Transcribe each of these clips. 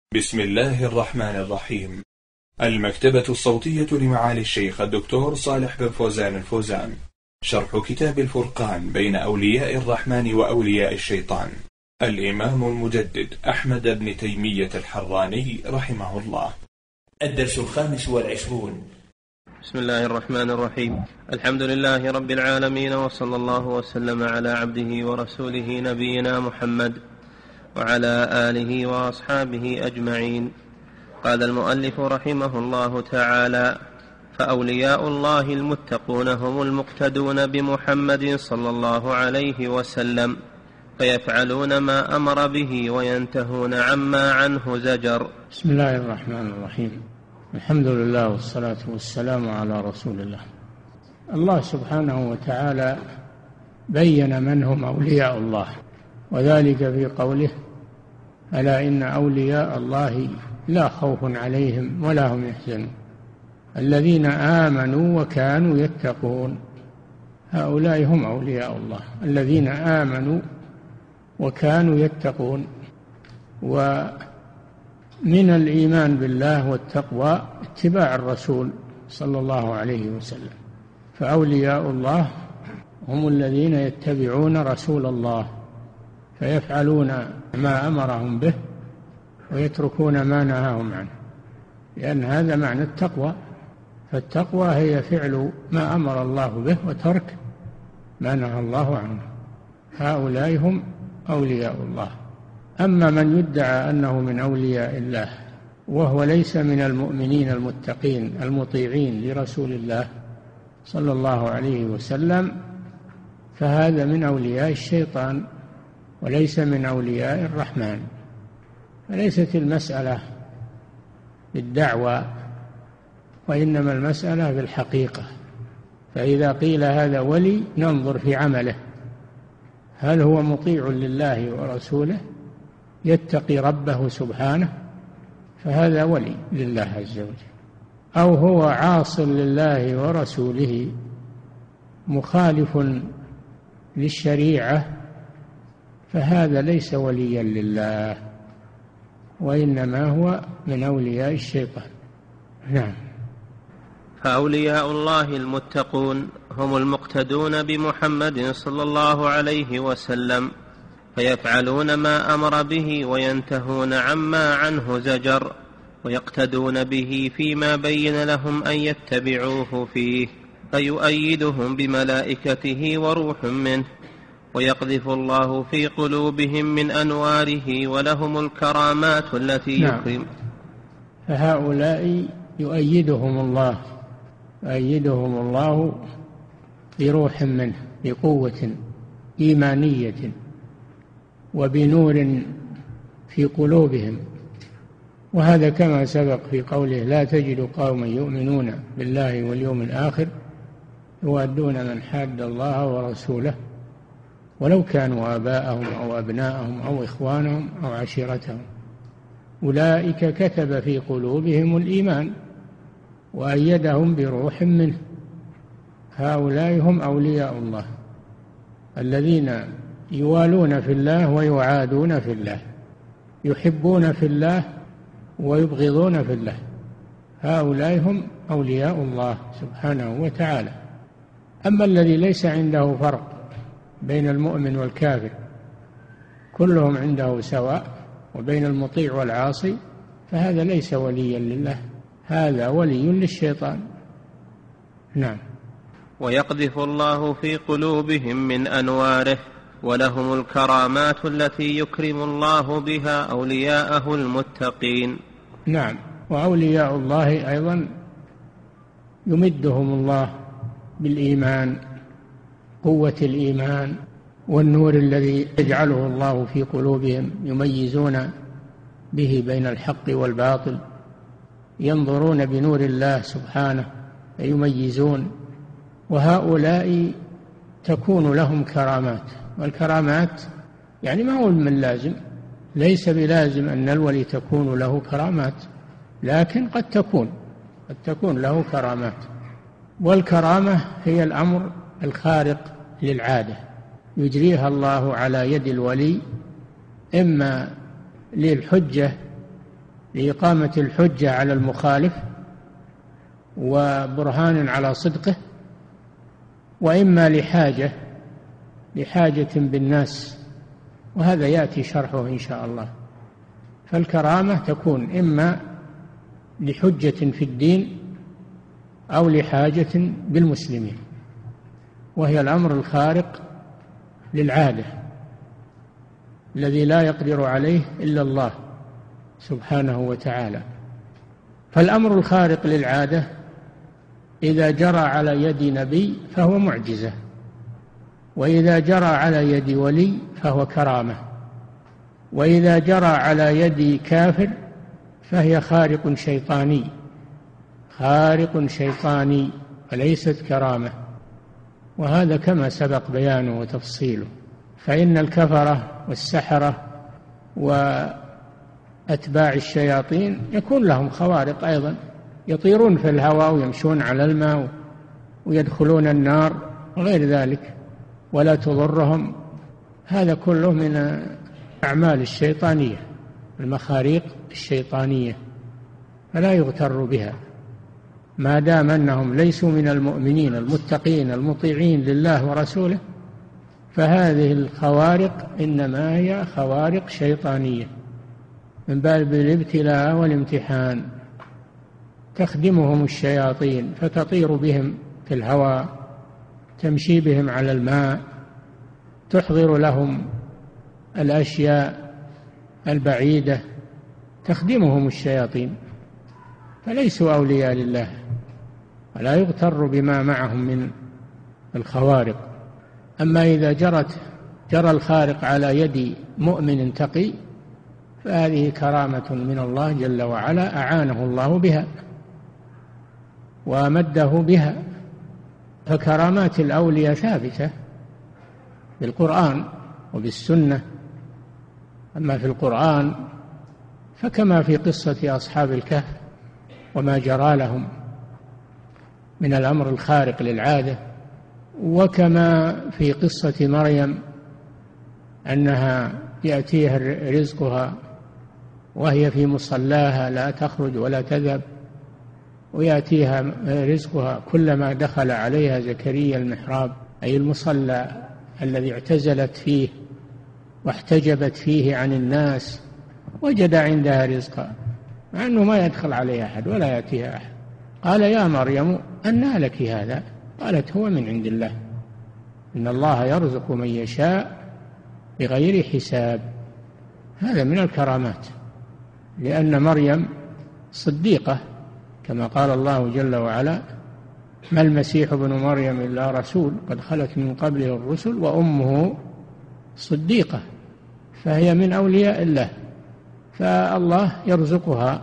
بسم الله الرحمن الرحيم. المكتبة الصوتية لمعالي الشيخ الدكتور صالح بن فوزان الفوزان، شرح كتاب الفرقان بين أولياء الرحمن وأولياء الشيطان، الإمام المجدد أحمد بن تيمية الحراني رحمه الله. الدرس 25. بسم الله الرحمن الرحيم. الحمد لله رب العالمين، وصلى الله وسلم على عبده ورسوله نبينا محمد وعلى آله وأصحابه أجمعين. قال المؤلف رحمه الله تعالى: فأولياء الله المتقون هم المقتدون بمحمد صلى الله عليه وسلم، فيفعلون ما أمر به وينتهون عما عنه زجر. بسم الله الرحمن الرحيم. الحمد لله والصلاة والسلام على رسول الله. الله سبحانه وتعالى بين من هم أولياء الله، وذلك في قوله: ألا إن أولياء الله لا خوف عليهم ولا هم يحزنون الذين آمنوا وكانوا يتقون. هؤلاء هم أولياء الله، الذين آمنوا وكانوا يتقون. ومن الإيمان بالله والتقوى اتباع الرسول صلى الله عليه وسلم. فأولياء الله هم الذين يتبعون رسول الله، فيفعلون ما أمرهم به ويتركون ما نهاهم عنه، لأن هذا معنى التقوى. فالتقوى هي فعل ما أمر الله به وترك ما نهى الله عنه. هؤلاء هم أولياء الله. أما من يدعى أنه من أولياء الله وهو ليس من المؤمنين المتقين المطيعين لرسول الله صلى الله عليه وسلم، فهذا من أولياء الشيطان وليس من أولياء الرحمن. فليست المسألة بالدعوى، وإنما المسألة بالحقيقة. فإذا قيل هذا ولي ننظر في عمله، هل هو مطيع لله ورسوله يتقي ربه سبحانه، فهذا ولي لله عز وجل، أو هو عاص لله ورسوله مخالف للشريعة، فهذا ليس وليا لله، وإنما هو من أولياء الشيطان. نعم. فأولياء الله المتقون هم المقتدون بمحمد صلى الله عليه وسلم، فيفعلون ما أمر به وينتهون عما عنه زجر، ويقتدون به فيما بين لهم أن يتبعوه فيه، فيؤيدهم بملائكته وروح منه، ويقذف الله في قلوبهم من أنواره، ولهم الكرامات التي يكرم. فهؤلاء يؤيدهم الله بروح منه، بقوة إيمانية وبنور في قلوبهم. وهذا كما سبق في قوله: لا تجد قوما يؤمنون بالله واليوم الآخر يوادون من حاد الله ورسوله ولو كانوا آباءهم أو أبناءهم أو إخوانهم أو عشيرتهم أولئك كتب في قلوبهم الإيمان وأيدهم بروح منه. هؤلاء هم أولياء الله الذين يوالون في الله ويعادون في الله، يحبون في الله ويبغضون في الله. هؤلاء هم أولياء الله سبحانه وتعالى. أما الذي ليس عنده فرق بين المؤمن والكافر، كلهم عنده سواء، وبين المطيع والعاصي، فهذا ليس وليا لله، هذا ولي للشيطان. نعم. ويقذف الله في قلوبهم من أنواره، ولهم الكرامات التي يكرم الله بها أولياءه المتقين. نعم. وأولياء الله أيضا يمدهم الله بالإيمان، قوة الإيمان والنور الذي يجعله الله في قلوبهم، يميزون به بين الحق والباطل، ينظرون بنور الله سبحانه فيميزون. وهؤلاء تكون لهم كرامات، والكرامات يعني ما هو من لازم، ليس بلازم أن الولي تكون له كرامات، لكن قد تكون له كرامات. والكرامة هي الأمر الخارق للعادة يجريها الله على يد الولي، إما للحجة لإقامة الحجة على المخالف وبرهان على صدقه، وإما لحاجة بالناس، وهذا يأتي شرحه إن شاء الله. فالكرامة تكون إما لحجة في الدين أو لحاجة بالمسلمين، وهي الأمر الخارق للعادة الذي لا يقدر عليه إلا الله سبحانه وتعالى. فالأمر الخارق للعادة إذا جرى على يد نبي فهو معجزة، وإذا جرى على يد ولي فهو كرامة، وإذا جرى على يد كافر فهي خارق شيطاني وليست كرامة. وهذا كما سبق بيانه وتفصيله. فإن الكفرة والسحرة وأتباع الشياطين يكون لهم خوارق أيضا، يطيرون في الهواء ويمشون على الماء ويدخلون النار وغير ذلك ولا تضرهم. هذا كله من أعمال الشيطانية، المخاريق الشيطانية، فلا يغتر بها ما دام أنهم ليسوا من المؤمنين المتقين المطيعين لله ورسوله. فهذه الخوارق إنما هي خوارق شيطانية من باب الابتلاء والامتحان، تخدمهم الشياطين فتطير بهم في الهواء، تمشي بهم على الماء، تحضر لهم الأشياء البعيدة، تخدمهم الشياطين، فليسوا أولياء لله، ولا يغتر بما معهم من الخوارق. أما إذا جرى الخارق على يد مؤمن تقي فهذه كرامة من الله جل وعلا، أعانه الله بها وأمده بها. فكرامات الأولياء ثابتة بالقرآن وبالسنة. أما في القرآن فكما في قصة أصحاب الكهف وما جرى لهم من الأمر الخارق للعادة، وكما في قصة مريم أنها يأتيها رزقها وهي في مصلاها لا تخرج ولا تذهب، ويأتيها رزقها كلما دخل عليها زكريا المحراب أي المصلى الذي اعتزلت فيه واحتجبت فيه عن الناس، وجد عندها رزقا مع أنه ما يدخل عليها أحد ولا يأتيها أحد. قال يا مريم أنى لك هذا؟ قالت هو من عند الله، إن الله يرزق من يشاء بغير حساب. هذا من الكرامات، لأن مريم صديقة كما قال الله جل وعلا ما المسيح ابن مريم إلا رسول قد خلت من قبله الرسل وأمه صديقة، فهي من أولياء الله، فالله يرزقها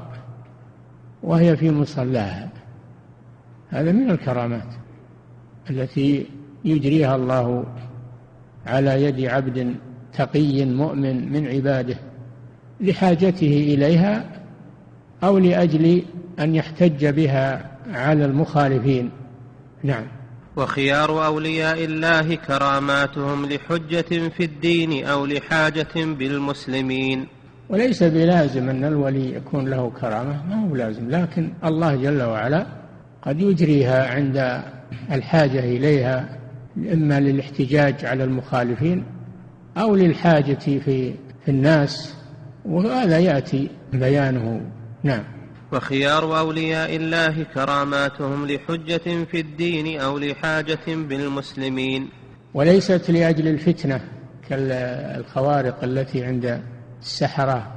وهي في مصلاها. هذا من الكرامات التي يجريها الله على يد عبد تقي مؤمن من عباده لحاجته إليها أو لأجل أن يحتج بها على المخالفين. نعم. وخيار أولياء الله كراماتهم لحجة في الدين أو لحاجة بالمسلمين. وليس بلازم أن الولي يكون له كرامة، ما هو لازم، لكن الله جل وعلا قد يجريها عند الحاجة إليها، إما للاحتجاج على المخالفين أو للحاجة في الناس، وهذا يأتي بيانه. نعم. وخيار أولياء الله كراماتهم لحجة في الدين أو لحاجة بالمسلمين، وليست لأجل الفتنة كالخوارق التي عند السحرة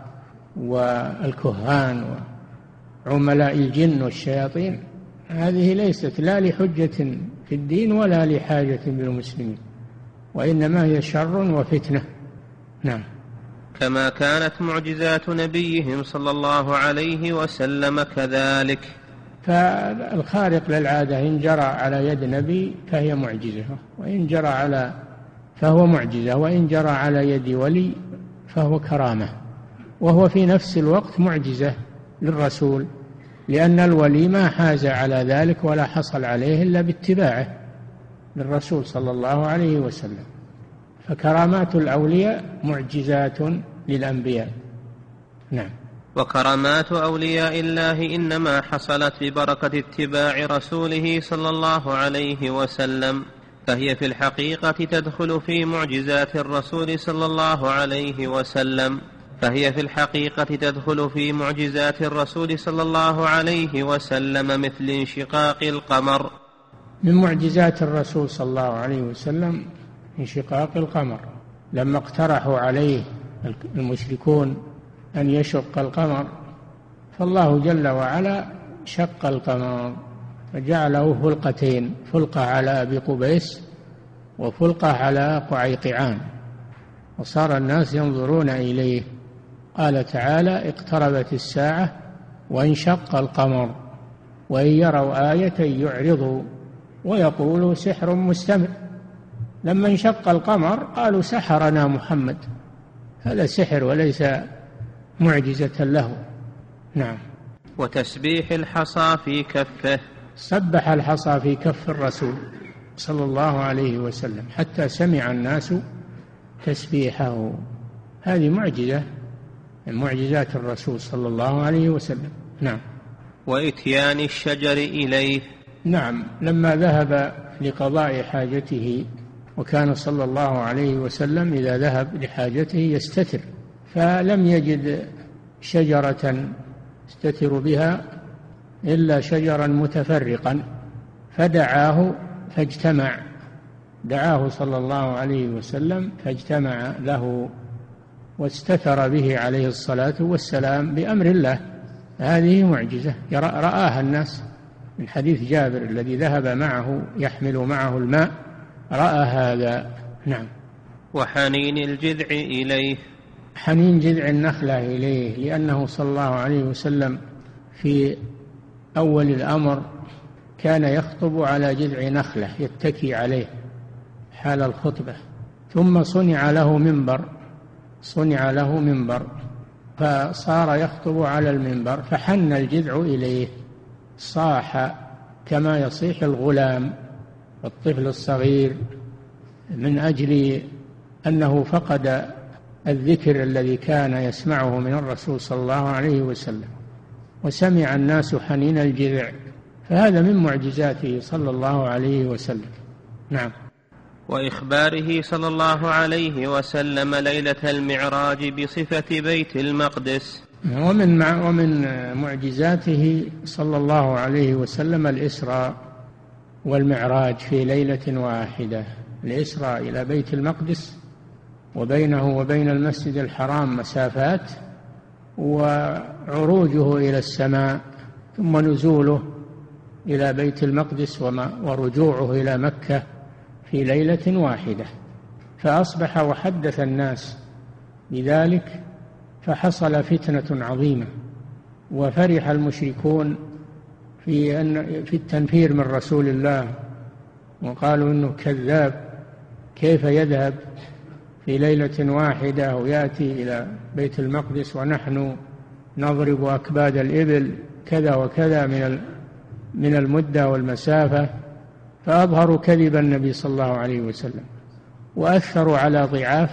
والكهان وعملاء الجن والشياطين. هذه ليست لا لحجة في الدين ولا لحاجة بالمسلمين، وإنما هي شر وفتنة. نعم. كما كانت معجزات نبيهم صلى الله عليه وسلم كذلك. فالخارق للعادة إن جرى على يد نبي فهي معجزة، وإن جرى فهو معجزة، وإن جرى على يد ولي فهو كرامة، وهو في نفس الوقت معجزة للرسول، لأن الولي ما حاز على ذلك ولا حصل عليه إلا باتباعه للرسول صلى الله عليه وسلم. فكرامات الأولياء معجزات للأنبياء. نعم. وكرامات أولياء الله إنما حصلت ببركة اتباع رسوله صلى الله عليه وسلم، فهي في الحقيقة تدخل في معجزات الرسول صلى الله عليه وسلم مثل انشقاق القمر. من معجزات الرسول صلى الله عليه وسلم انشقاق القمر، لما اقترحوا عليه المشركون أن يشق القمر، فالله جل وعلا شق القمر فجعله فلقتين، فلقة على أبي قبيس وفلقة على قعيقعان، وصار الناس ينظرون إليه. قال تعالى: اقتربت الساعة وانشق القمر وإن يروا آية يعرضوا ويقولوا سحر مستمر. لما انشق القمر قالوا: سحرنا محمد، هذا سحر وليس معجزة له. نعم. وتسبيح الحصى في كفه، سبح الحصى في كف الرسول صلى الله عليه وسلم حتى سمع الناس تسبيحه، هذه معجزة من معجزات الرسول صلى الله عليه وسلم. نعم. وإتيان الشجر إليه، نعم، لما ذهب لقضاء حاجته، وكان صلى الله عليه وسلم إذا ذهب لحاجته يستتر، فلم يجد شجرة يستتر بها إلا شجرا متفرقا، فدعاه فاجتمع، دعاه صلى الله عليه وسلم فاجتمع له واستتر به عليه الصلاة والسلام بأمر الله. هذه معجزة رآها الناس، من حديث جابر الذي ذهب معه يحمل معه الماء، رأى هذا. نعم. وحنين الجذع إليه، حنين جذع النخلة إليه، لأنه صلى الله عليه وسلم في أول الأمر كان يخطب على جذع نخلة يتكي عليه حال الخطبة، ثم صنع له منبر فصار يخطب على المنبر، فحن الجذع إليه، صاح كما يصيح الغلام والطفل الصغير من أجل أنه فقد الذكر الذي كان يسمعه من الرسول صلى الله عليه وسلم، وسمع الناس حنين الجذع، فهذا من معجزاته صلى الله عليه وسلم. نعم. وإخباره صلى الله عليه وسلم ليلة المعراج بصفة بيت المقدس. ومن معجزاته صلى الله عليه وسلم الإسراء والمعراج في ليلة واحدة، الإسراء إلى بيت المقدس وبينه وبين المسجد الحرام مسافات، وعروجه إلى السماء، ثم نزوله إلى بيت المقدس ورجوعه إلى مكة في ليلة واحدة، فأصبح وحدث الناس بذلك، فحصل فتنة عظيمة، وفرح المشركون في التنفير من رسول الله، وقالوا إنه كذاب، كيف يذهب في ليلة واحدة ويأتي إلى بيت المقدس ونحن نضرب أكباد الإبل كذا وكذا من المدة والمسافة. فأظهروا كذب النبي صلى الله عليه وسلم، وأثروا على ضعاف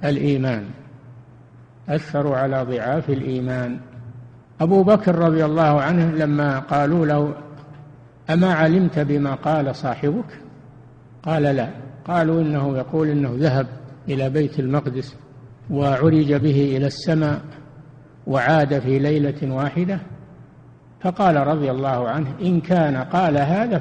الإيمان. أبو بكر رضي الله عنه لما قالوا له: أما علمت بما قال صاحبك؟ قال: لا. قالوا: إنه يقول إنه ذهب إلى بيت المقدس وعرج به إلى السماء وعاد في ليلة واحدة. فقال رضي الله عنه: إن كان قال هذا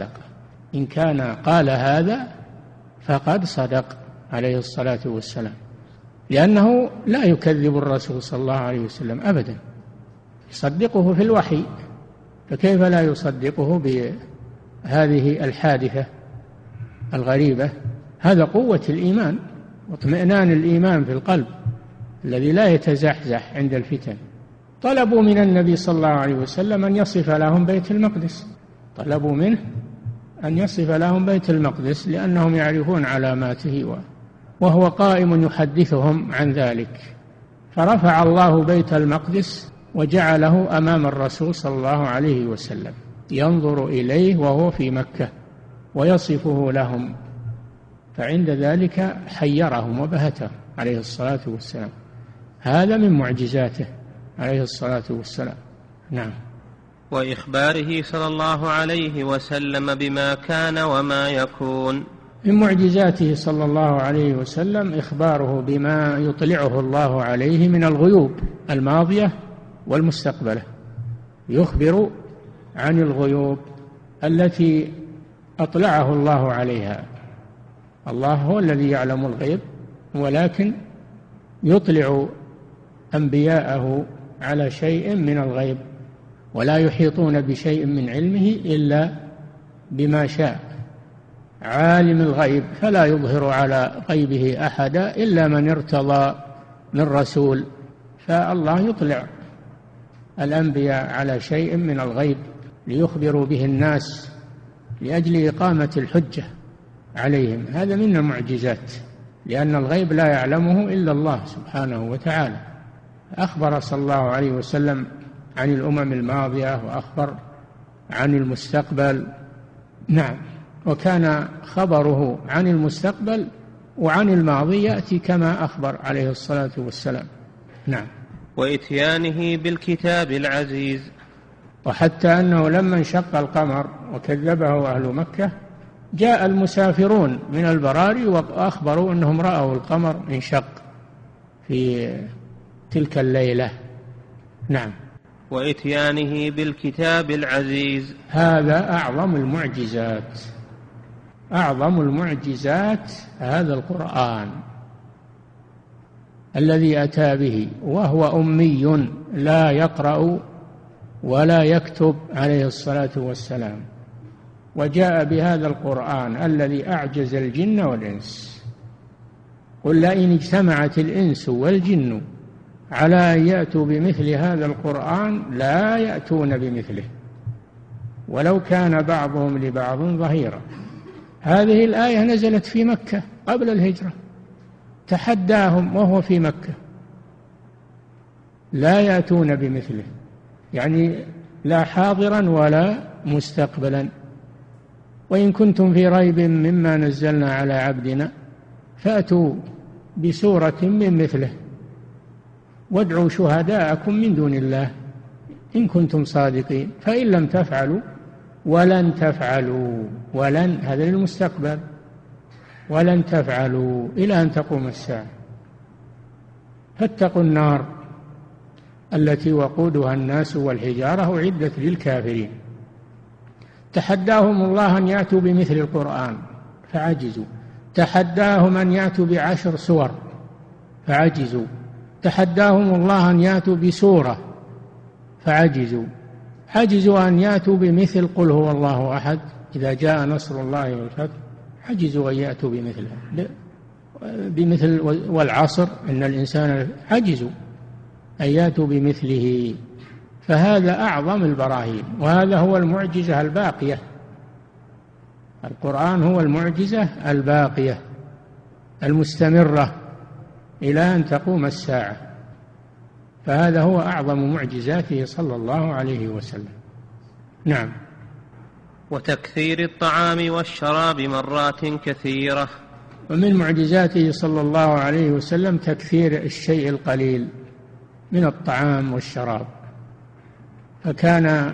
فقد صدق عليه الصلاة والسلام، لأنه لا يكذب الرسول صلى الله عليه وسلم أبدا، يصدقه في الوحي، فكيف لا يصدقه بهذه الحادثة الغريبة؟ هذا قوة الإيمان واطمئنان الإيمان في القلب الذي لا يتزحزح عند الفتن. طلبوا من النبي صلى الله عليه وسلم أن يصف لهم بيت المقدس، طلبوا منه أن يصف لهم بيت المقدس لأنهم يعرفون علاماته، وهو قائم يحدثهم عن ذلك، فرفع الله بيت المقدس وجعله أمام الرسول صلى الله عليه وسلم ينظر إليه وهو في مكة ويصفه لهم، فعند ذلك حيرهم وبهتهم عليه الصلاة والسلام. هذا من معجزاته عليه الصلاة والسلام. نعم. وإخباره صلى الله عليه وسلم بما كان وما يكون. من معجزاته صلى الله عليه وسلم إخباره بما يطلعه الله عليه من الغيوب الماضية والمستقبلة، يخبر عن الغيوب التي أطلعه الله عليها. الله هو الذي يعلم الغيب، ولكن يطلع أنبياءه على شيء من الغيب، ولا يحيطون بشيء من علمه إلا بما شاء. عالم الغيب فلا يظهر على غيبه أحدا إلا من ارتضى من رسول، فالله يطلع الأنبياء على شيء من الغيب ليخبروا به الناس لأجل إقامة الحجة عليهم. هذا من المعجزات، لأن الغيب لا يعلمه إلا الله سبحانه وتعالى. أخبر صلى الله عليه وسلم عن الأمم الماضية وأخبر عن المستقبل. نعم. وكان خبره عن المستقبل وعن الماضي يأتي كما أخبر عليه الصلاة والسلام. نعم. وإتيانه بالكتاب العزيز. وحتى أنه لما انشق القمر وكذبه أهل مكة جاء المسافرون من البراري وأخبروا أنهم رأوا القمر انشق في تلك الليلة. نعم. وإتيانه بالكتاب العزيز. هذا أعظم المعجزات، أعظم المعجزات هذا القرآن الذي أتى به، وهو أمي لا يقرأ ولا يكتب عليه الصلاة والسلام، وجاء بهذا القرآن الذي أعجز الجن والإنس. قل لئن اجتمعت الإنس والجن على أن يأتوا بمثل هذا القرآن لا يأتون بمثله ولو كان بعضهم لبعض ظهيرا. هذه الآية نزلت في مكة قبل الهجرة، تحداهم وهو في مكة، لا يأتون بمثله، يعني لا حاضرا ولا مستقبلا. وإن كنتم في ريب مما نزلنا على عبدنا فأتوا بسورة من مثله وادعوا شهداءكم من دون الله إن كنتم صادقين، فإن لم تفعلوا ولن تفعلوا، ولن هذا للمستقبل، ولن تفعلوا إلى أن تقوم الساعة، فاتقوا النار التي وقودها الناس والحجارة أعدت للكافرين. تحداهم الله أن يأتوا بمثل القرآن فعجزوا، تحداهم أن يأتوا ب10 سور فعجزوا، تحداهم الله أن يأتوا بسورة فعجزوا، عجزوا أن يأتوا بمثل قل هو الله أحد إذا جاء نصر الله والفتح، عجزوا أن يأتوا بمثل والعصر إن الإنسان عجزوا أن يأتوا بمثله. فهذا أعظم البراهين، وهذا هو المعجزة الباقية. القرآن هو المعجزة الباقية المستمرة إلى أن تقوم الساعة، فهذا هو أعظم معجزاته صلى الله عليه وسلم. نعم. وتكثير الطعام والشراب مرات كثيرة. ومن معجزاته صلى الله عليه وسلم تكثير الشيء القليل من الطعام والشراب، فكان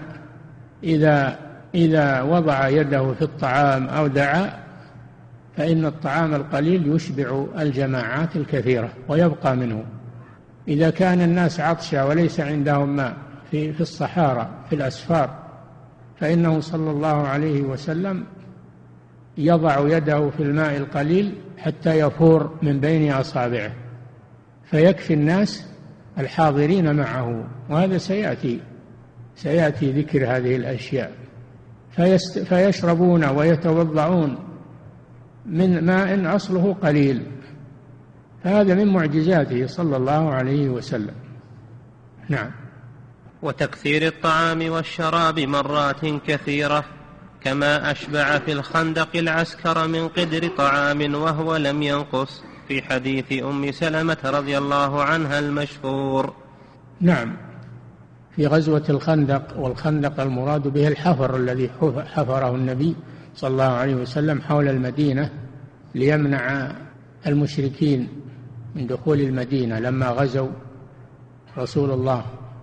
إذا وضع يده في الطعام أو دعا فإن الطعام القليل يشبع الجماعات الكثيرة ويبقى منه. إذا كان الناس عطشى وليس عندهم ماء في الصحارى في الأسفار، فإنه صلى الله عليه وسلم يضع يده في الماء القليل حتى يفور من بين أصابعه فيكفي الناس الحاضرين معه، وهذا سيأتي ذكر هذه الأشياء. فيشربون ويتوضعون من ماء أصله قليل، هذا من معجزاته صلى الله عليه وسلم. نعم. وتكثير الطعام والشراب مرات كثيرة، كما أشبع في الخندق العسكر من قدر طعام وهو لم ينقص، في حديث أم سلمة رضي الله عنها المشهور. نعم. في غزوة الخندق، والخندق المراد به الحفر الذي حفره النبي صلى الله عليه وسلم حول المدينة ليمنع المشركين من دخول المدينة لما غزوا رسول الله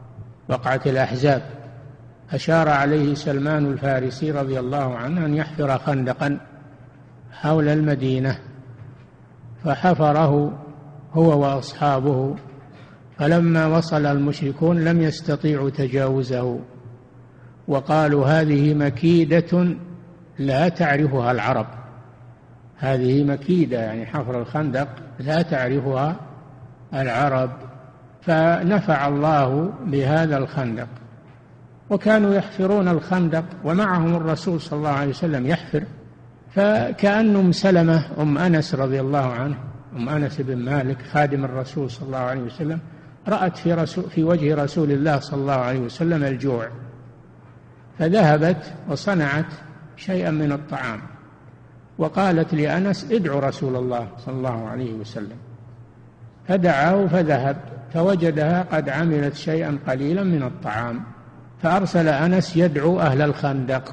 وقعة الأحزاب، أشار عليه سلمان الفارسي رضي الله عنه أن يحفر خندقا حول المدينة، فحفره هو وأصحابه، فلما وصل المشركون لم يستطيعوا تجاوزه، وقالوا هذه مكيدة لا تعرفها العرب، هذه مكيدة يعني حفر الخندق لا تعرفها العرب، فنفع الله بهذا الخندق. وكانوا يحفرون الخندق ومعهم الرسول صلى الله عليه وسلم يحفر، فكأن أم سلمة أم أنس رضي الله عنه، أم أنس بن مالك خادم الرسول صلى الله عليه وسلم، رأت في وجه رسول الله صلى الله عليه وسلم الجوع، فذهبت وصنعت شيئا من الطعام وقالت لأنس ادعو رسول الله صلى الله عليه وسلم، فدعاه فذهب فوجدها قد عملت شيئا قليلا من الطعام، فأرسل أنس يدعو أهل الخندق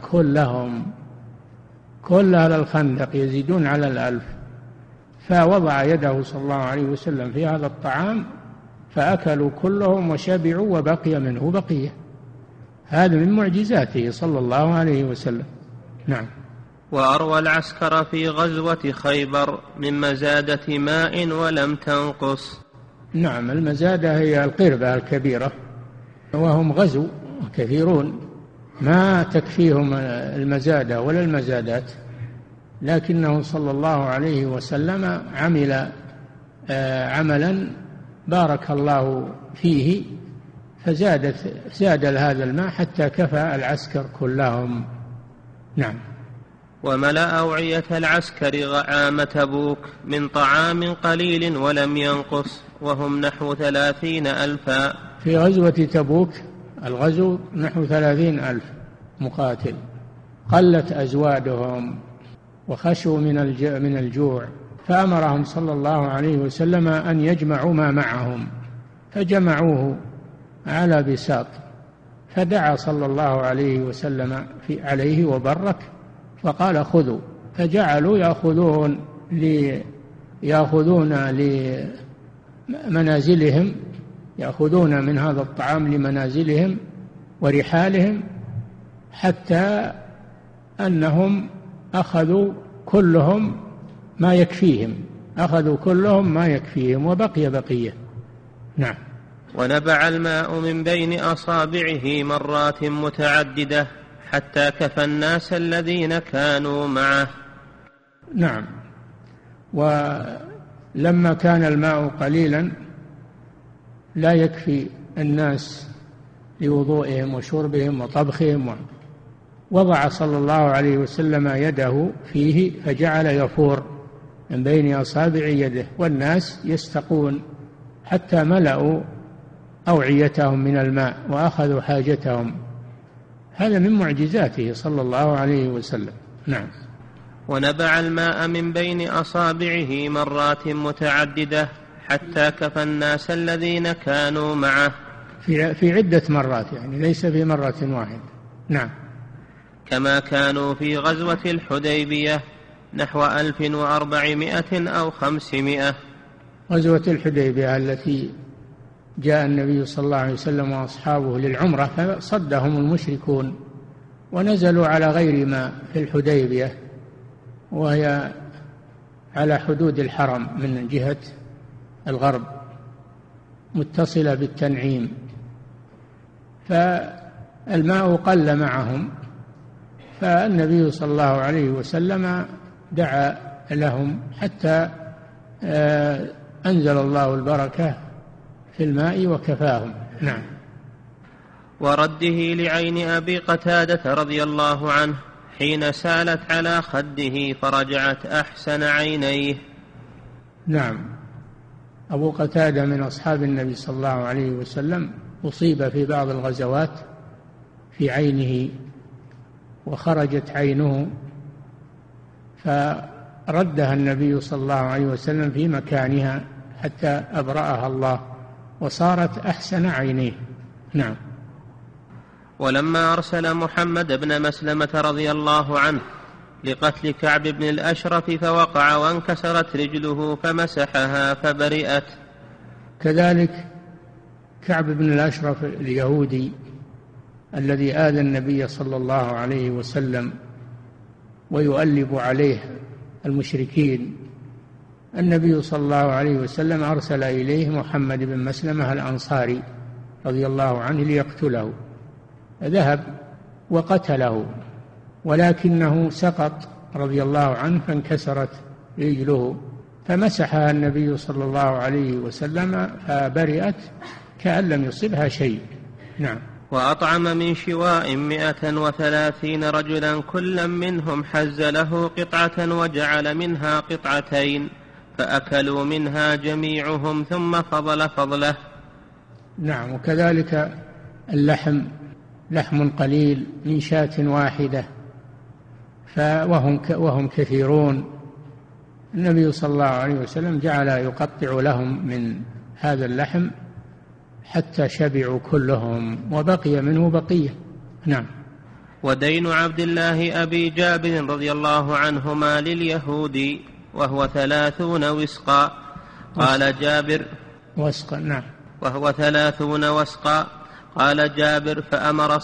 كل أهل الخندق يزيدون على 1000، فوضع يده صلى الله عليه وسلم في هذا الطعام فأكلوا كلهم وشبعوا وبقي منه بقية. هذا من معجزاته صلى الله عليه وسلم. نعم. وأروى العسكر في غزوة خيبر من مزادة ماء ولم تنقص. نعم، المزادة هي القربة الكبيرة، وهم غزو كثيرون ما تكفيهم المزادة ولا المزادات، لكنه صلى الله عليه وسلم عمل عملا بارك الله فيه، فزاد هذا الماء حتى كفى العسكر كلهم. نعم. وملأ أوعية العسكر عام تبوك من طعام قليل ولم ينقص، وهم نحو 30,000. في غزوة تبوك الغزو نحو 30,000 مقاتل، قلت أزوادهم وخشوا من الجوع، فأمرهم صلى الله عليه وسلم أن يجمعوا ما معهم، فجمعوه على بساط، فدعا صلى الله عليه وسلم عليه وبرك فقال خذوا، فجعلوا يأخذون لمنازلهم، يأخذون من هذا الطعام لمنازلهم ورحالهم، حتى أنهم أخذوا كلهم ما يكفيهم وبقي بقية. نعم. ونبع الماء من بين أصابعه مرات متعددة حتى كفى الناس الذين كانوا معه. نعم. ولما كان الماء قليلا لا يكفي الناس لوضوئهم وشربهم وطبخهم، وضع صلى الله عليه وسلم يده فيه فجعل يفور من بين أصابع يده، والناس يستقون حتى ملأوا أوعيتهم من الماء وأخذوا حاجتهم. هذا من معجزاته صلى الله عليه وسلم. نعم. ونبع الماء من بين أصابعه مرات متعددة حتى كفى الناس الذين كانوا معه. في عدة مرات، يعني ليس في مرة واحدة. نعم. كما كانوا في غزوة الحديبية نحو 1400 أو 500. غزوة الحديبية التي جاء النبي صلى الله عليه وسلم وأصحابه للعمرة فصدهم المشركون ونزلوا على غير ما في الحديبية، وهي على حدود الحرم من جهة الغرب متصلة بالتنعيم، فالماء قل معهم، فالنبي صلى الله عليه وسلم دعا لهم حتى أنزل الله البركة في الماء وكفاهم. نعم. ورده لعين أبي قتادة رضي الله عنه حين سالت على خده فرجعت أحسن عينيه. نعم. أبو قتادة من أصحاب النبي صلى الله عليه وسلم أصيب في بعض الغزوات في عينه وخرجت عينه، فردها النبي صلى الله عليه وسلم في مكانها حتى أبرأها الله وصارت أحسن عينيه. نعم. ولما أرسل محمد بن مسلمة رضي الله عنه لقتل كعب بن الأشرف فوقع وانكسرت رجله فمسحها فبرئت. كذلك كعب بن الأشرف اليهودي الذي آذى النبي صلى الله عليه وسلم ويؤلب عليه المشركين، النبي صلى الله عليه وسلم أرسل إليه محمد بن مسلمة الأنصاري رضي الله عنه ليقتله، ذهب وقتله، ولكنه سقط رضي الله عنه فانكسرت رجله، فمسحها النبي صلى الله عليه وسلم فبرئت كأن لم يصبها شيء. نعم. وأطعم من شواء 130 رجلا، كلا منهم حز له قطعة وجعل منها قطعتين، فأكلوا منها جميعهم ثم فضل فضله. نعم. وكذلك اللحم، لحم قليل من شاة واحدة وهم كثيرون، النبي صلى الله عليه وسلم جعل يقطع لهم من هذا اللحم حتى شبعوا كلهم وبقي منه بقية. نعم. ودين عبد الله أبي جابر رضي الله عنهما لليهود وهو 30 وسقا. قال جابر وسقا. نعم. وهو 30 وسقا. قال جابر فأمر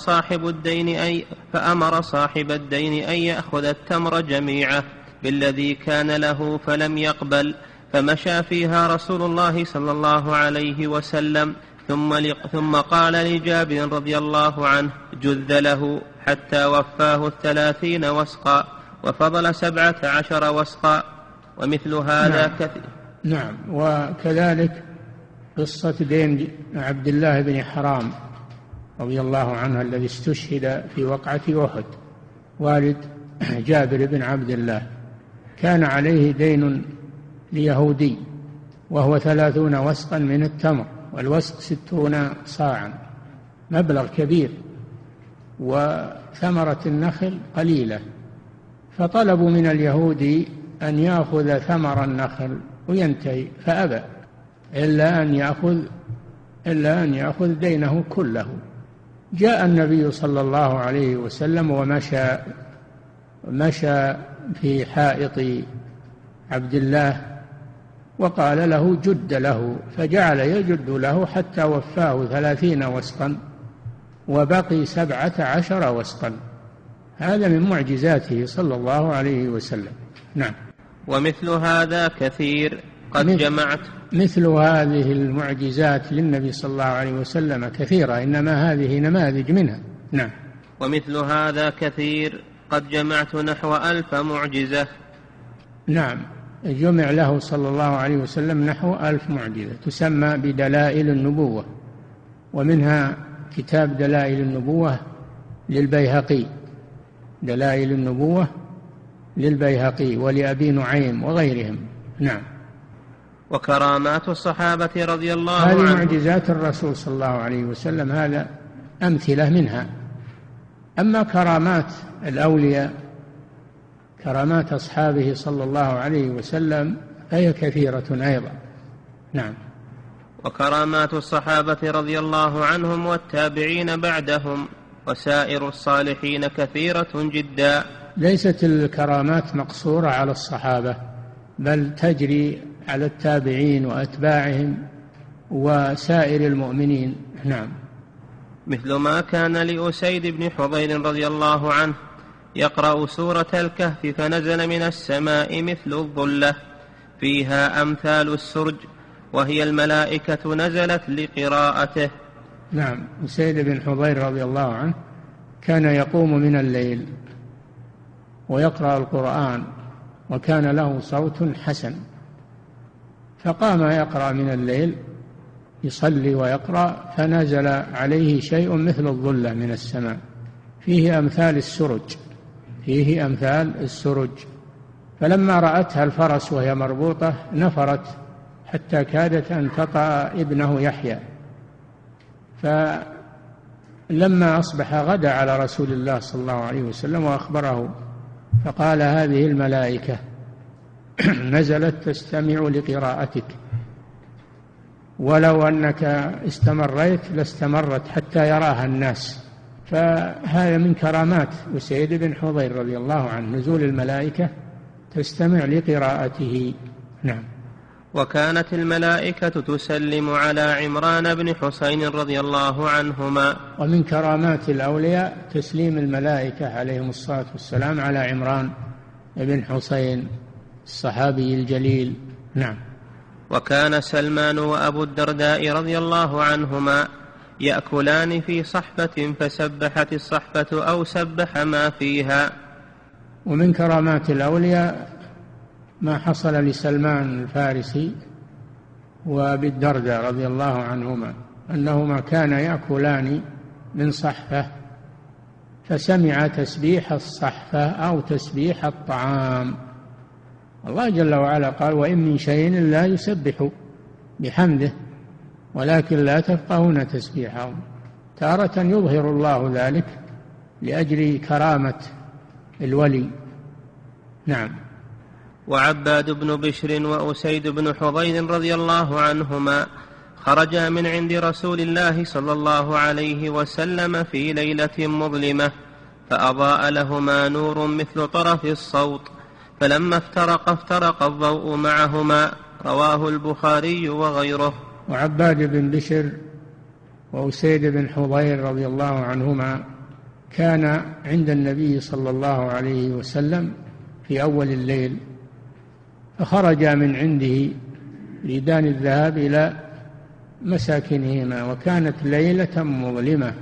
صاحب الدين أن يأخذ التمر جميعه بالذي كان له فلم يقبل، فمشى فيها رسول الله صلى الله عليه وسلم، ثم قال لجابر رضي الله عنه جذ له حتى وفاه 30 وسقا وفضل 17 وسقا. ومثل هذا كثير. نعم. وكذلك قصة دين عبد الله بن حرام رضي الله عنه الذي استشهد في وقعة أحد، والد جابر بن عبد الله، كان عليه دين ليهودي وهو 30 وسقا من التمر، والوسق 60 صاعا، مبلغ كبير، وثمرة النخل قليلة، فطلبوا من اليهودي أن يأخذ ثمر النخل وينتهي، فأبى إلا أن يأخذ دينه كله. جاء النبي صلى الله عليه وسلم ومشى في حائط عبد الله وقال له جد له، فجعل يجد له حتى وفاه 30 وسقا وبقي 17 وسقا. هذا من معجزاته صلى الله عليه وسلم. نعم. ومثل هذا كثير قد جمعت. مثل هذه المعجزات للنبي صلى الله عليه وسلم كثيرة، إنما هذه نماذج منها. نعم. ومثل هذا كثير قد جمعت نحو 1000 معجزة. نعم. جمع له صلى الله عليه وسلم نحو 1000 معجزة تسمى بدلائل النبوة، ومنها كتاب دلائل النبوة للبيهقي، دلائل النبوة للبيهقي ولأبي نعيم وغيرهم. نعم. وكرامات الصحابة رضي الله عنهم، هذه معجزات الرسول صلى الله عليه وسلم، هذا أمثلة منها. أما كرامات الأولياء، كرامات أصحابه صلى الله عليه وسلم، فهي كثيرة أيضا. نعم. وكرامات الصحابة رضي الله عنهم والتابعين بعدهم وسائر الصالحين كثيرة جدا. ليست الكرامات مقصورة على الصحابة، بل تجري على التابعين وأتباعهم وسائر المؤمنين. نعم. مثل ما كان لأسيد بن حضير رضي الله عنه يقرأ سورة الكهف فنزل من السماء مثل الظلة فيها أمثال السرج، وهي الملائكة نزلت لقراءته. نعم. أسيد بن حضير رضي الله عنه كان يقوم من الليل ويقرأ القرآن، وكان له صوت حسن، فقام يقرأ من الليل يصلي ويقرأ، فنزل عليه شيء مثل الظلة من السماء فيه أمثال السرج، فيه أمثال السرج، فلما رأتها الفرس وهي مربوطة نفرت حتى كادت أن تطأ ابنه يحيى. فلما أصبح غدا على رسول الله صلى الله عليه وسلم وأخبره، فقال هذه الملائكة نزلت تستمع لقراءتك، ولو أنك استمريت لاستمرت حتى يراها الناس. فهذا من كرامات أسيد بن حضير رضي الله عنه، نزول الملائكة تستمع لقراءته. نعم. وكانت الملائكة تسلم على عمران بن حسين رضي الله عنهما. ومن كرامات الأولياء تسليم الملائكة عليهم الصلاة والسلام على عمران بن حسين الصحابي الجليل. نعم. وكان سلمان وأبو الدرداء رضي الله عنهما يأكلان في صحفة فسبحت الصحفة أو سبح ما فيها. ومن كرامات الأولياء ما حصل لسلمان الفارسي وأبي الدرداء رضي الله عنهما أنهما كانا يأكلان من صحفة فسمع تسبيح الصحفة أو تسبيح الطعام. الله جل وعلا قال: وإن من شيء لا يسبح بحمده ولكن لا تفقهون تسبيحهم. تارة يظهر الله ذلك لأجل كرامة الولي. نعم. وعباد بن بشر وأسيد بن حضير رضي الله عنهما خرجا من عند رسول الله صلى الله عليه وسلم في ليلة مظلمة فأضاء لهما نور مثل طرف الصوت، فلما افترق الضوء معهما. رواه البخاري وغيره. وعباد بن بشر وأسيد بن حضير رضي الله عنهما كان عند النبي صلى الله عليه وسلم في أول الليل، فخرج من عنده يريدان الذهاب إلى مساكنهما، وكانت ليلة مظلمة،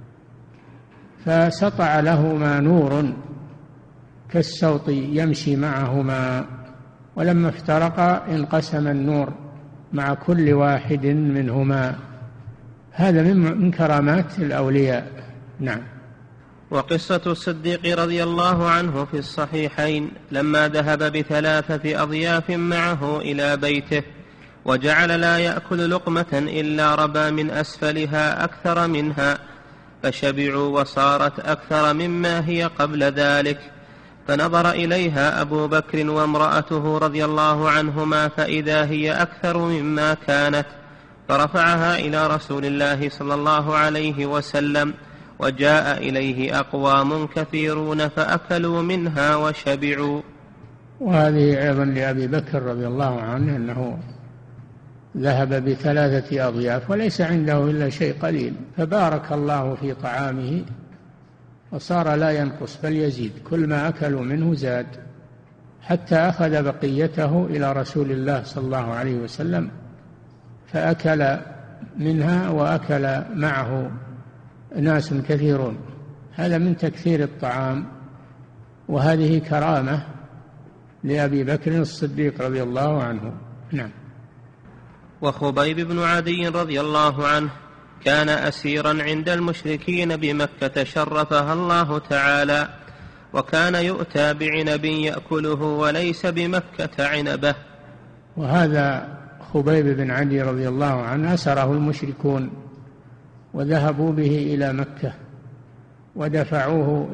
فسطع لهما نور كالصوت يمشي معهما، ولما افترقا انقسم النور مع كل واحد منهما. هذا من كرامات الأولياء. نعم. وقصة الصديق رضي الله عنه في الصحيحين لما ذهب ب3 أضياف معه إلى بيته وجعل لا يأكل لقمة إلا ربى من أسفلها أكثر منها، فشبعوا وصارت أكثر مما هي قبل ذلك، فنظر إليها أبو بكر وامرأته رضي الله عنهما فإذا هي أكثر مما كانت، فرفعها إلى رسول الله صلى الله عليه وسلم، وجاء إليه أقوام كثيرون فأكلوا منها وشبعوا. وهذه أيضا لأبي بكر رضي الله عنه أنه ذهب ب3 أضياف وليس عنده إلا شيء قليل، فبارك الله في طعامه وصار لا ينقص بل يزيد، كل ما أكلوا منه زاد، حتى أخذ بقيته إلى رسول الله صلى الله عليه وسلم فأكل منها وأكل معه ناس كثيرون. هذا من تكثير الطعام، وهذه كرامة لأبي بكر الصديق رضي الله عنه. نعم. وخبيب بن عدي رضي الله عنه كان أسيرا عند المشركين بمكة شرفها الله تعالى، وكان يؤتى بعنب يأكله وليس بمكة عنبه. وهذا خبيب بن عدي رضي الله عنه أسره المشركون وذهبوا به إلى مكة ودفعوه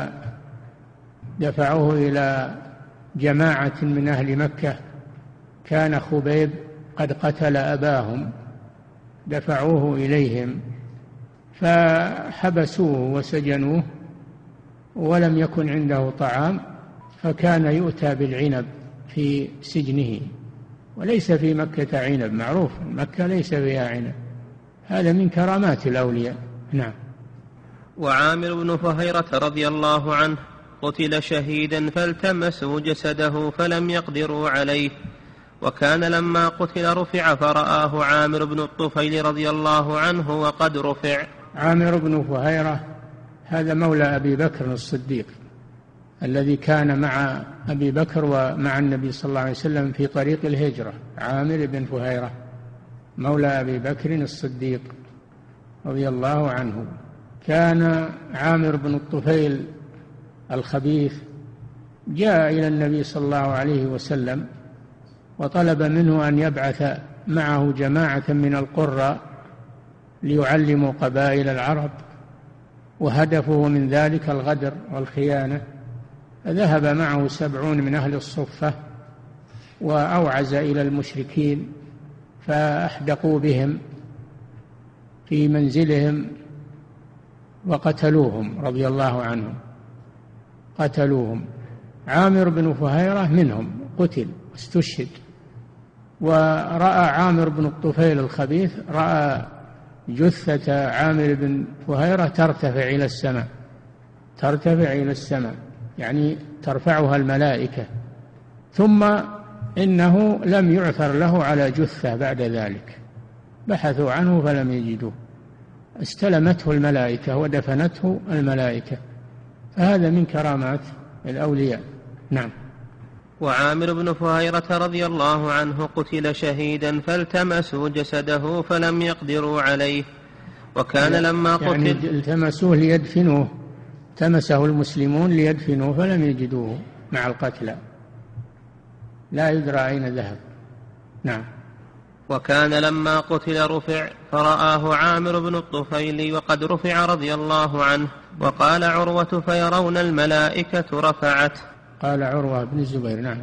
إلى جماعة من أهل مكة. كان خبيب قد قتل أباهم، دفعوه إليهم فحبسوه وسجنوه ولم يكن عنده طعام، فكان يؤتى بالعنب في سجنه، وليس في مكة عنب، معروف مكة ليس فيها عنب. هذا من كرامات الأولياء. نعم. وعامر بن فهيرة رضي الله عنه قتل شهيدا فالتمسوا جسده فلم يقدروا عليه، وكان لما قتل رفع فرآه عامر بن الطفيل رضي الله عنه وقد رفع. عامر بن فهيرة هذا مولى أبي بكر الصديق الذي كان مع أبي بكر ومع النبي صلى الله عليه وسلم في طريق الهجرة. عامر بن فهيرة مولى أبي بكر الصديق رضي الله عنه. كان عامر بن الطفيل الخبيث جاء إلى النبي صلى الله عليه وسلم وطلب منه أن يبعث معه جماعة من القراء ليعلموا قبائل العرب، وهدفه من ذلك الغدر والخيانة. فذهب معه 70 من أهل الصفة وأوعز إلى المشركين فأحدقوا بهم في منزلهم وقتلوهم رضي الله عنهم، قتلوهم. عامر بن فهيرة منهم، قتل واستشهد ورأى عامر بن الطفيل الخبيث رأى جثة عامر بن فهيرة ترتفع إلى السماء، يعني ترفعها الملائكة، ثم إنه لم يعثر له على جثة بعد ذلك، بحثوا عنه فلم يجدوه، استلمته الملائكة ودفنته الملائكة، فهذا من كرامات الأولياء. نعم. وعامر بن فهيرة رضي الله عنه قتل شهيدا فالتمسوا جسده فلم يقدروا عليه، وكان لما قتل يعني التمسوه ليدفنوه، التمسه المسلمون ليدفنوه فلم يجدوه مع القتلى، لا يدرى أين ذهب. نعم. وكان لما قتل رفع فرآه عامر بن الطفيل وقد رفع رضي الله عنه، وقال عروة فيرون الملائكة رفعت. قال عروة بن الزبير. نعم.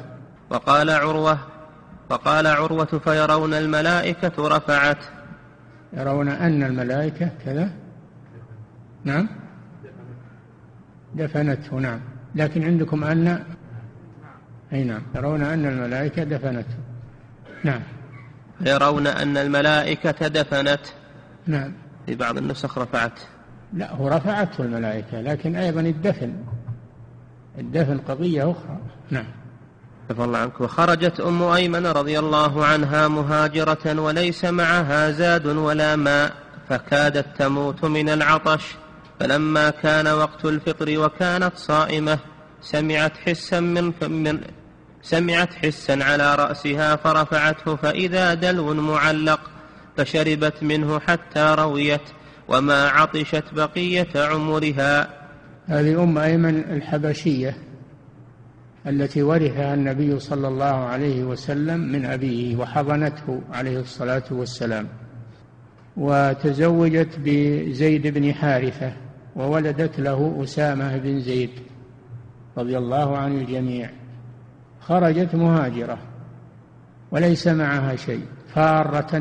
وقال عروة فيرون الملائكة رفعت. يرون أن الملائكة كذا. نعم. دفنته. نعم. لكن عندكم أن. أي نعم. يرون أن الملائكة دفنته. نعم. يرون أن الملائكة دفنت. نعم. في بعض النسخ رفعت. لا، هو رفعته الملائكة، لكن أيضا الدفن قضية أخرى. نعم. عفى الله عنك. وخرجت أم أيمن رضي الله عنها مهاجرة وليس معها زاد ولا ماء، فكادت تموت من العطش، فلما كان وقت الفطر وكانت صائمة سمعت حسا على رأسها فرفعته فإذا دلو معلق، فشربت منه حتى رويت وما عطشت بقية عمرها. هذه أم أيمن الحبشية التي ورثها النبي صلى الله عليه وسلم من أبيه وحضنته عليه الصلاة والسلام، وتزوجت بزيد بن حارثة وولدت له أسامة بن زيد رضي الله عن الجميع. خرجت مهاجرة وليس معها شيء، فارة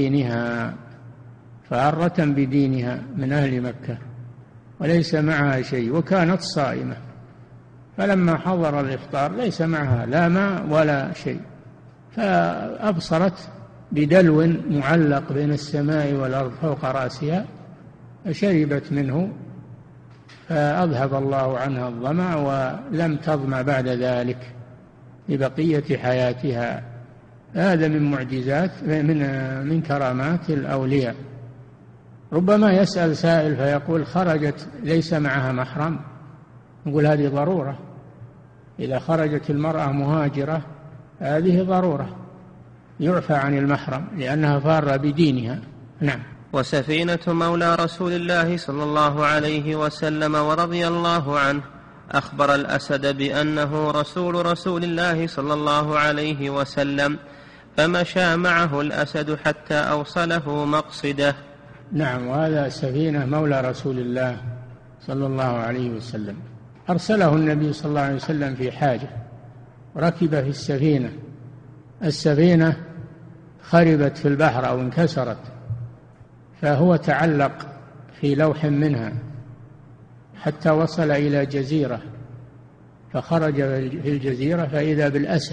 بدينها من أهل مكة، وليس معها شيء، وكانت صائمة، فلما حضر الإفطار ليس معها لا ماء ولا شيء، فأبصرت بدلو معلق بين السماء والأرض فوق رأسها فشربت منه، فأذهب الله عنها الظمأ ولم تظمأ بعد ذلك لبقية حياتها. هذا من معجزات من كرامات الأولياء. ربما يسأل سائل فيقول خرجت ليس معها محرم، نقول هذه ضرورة، إذا خرجت المرأة مهاجرة هذه ضرورة يعفى عن المحرم لأنها فارة بدينها. نعم. وسفينة مولى رسول الله صلى الله عليه وسلم ورضي الله عنه أخبر الأسد بأنه رسول الله صلى الله عليه وسلم، فمشى معه الأسد حتى أوصله مقصده. نعم. وهذا سفينة مولى رسول الله صلى الله عليه وسلم، أرسله النبي صلى الله عليه وسلم في حاجة وركب في السفينة خربت في البحر أو انكسرت، فهو تعلق في لوح منها حتى وصل إلى جزيرة، فخرج في الجزيرة فإذا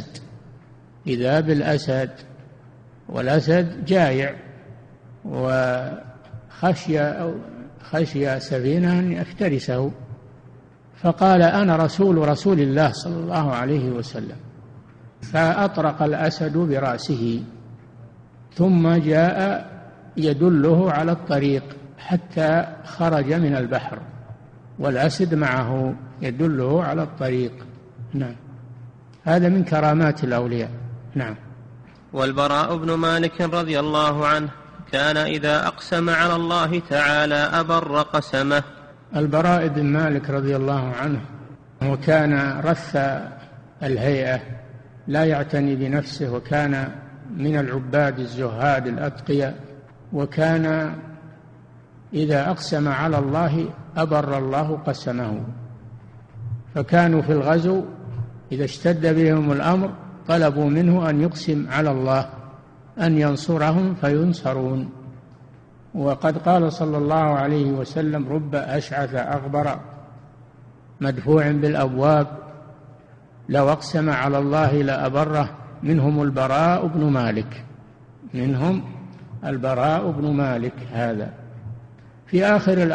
بالأسد، والأسد جائع وخشي سفينة أن يفترسه، فقال أنا رسول الله صلى الله عليه وسلم، فأطرق الأسد برأسه ثم جاء يدله على الطريق حتى خرج من البحر والأسد معه يدله على الطريق. نعم. هذا من كرامات الأولياء. نعم. والبراء بن مالك رضي الله عنه كان إذا أقسم على الله تعالى أبر قسمه. البراء بن مالك رضي الله عنه وكان رث الهيئة لا يعتني بنفسه، وكان من العباد الزهاد الأتقياء، وكان إذا أقسم على الله أبر الله قسمه، فكانوا في الغزو إذا اشتد بهم الأمر طلبوا منه أن يقسم على الله أن ينصرهم فينصرون. وقد قال صلى الله عليه وسلم رب أشعث أغبر مدفوع بالأبواب لو أقسم على الله لأبره منهم البراء بن مالك، منهم البراء بن مالك. هذا في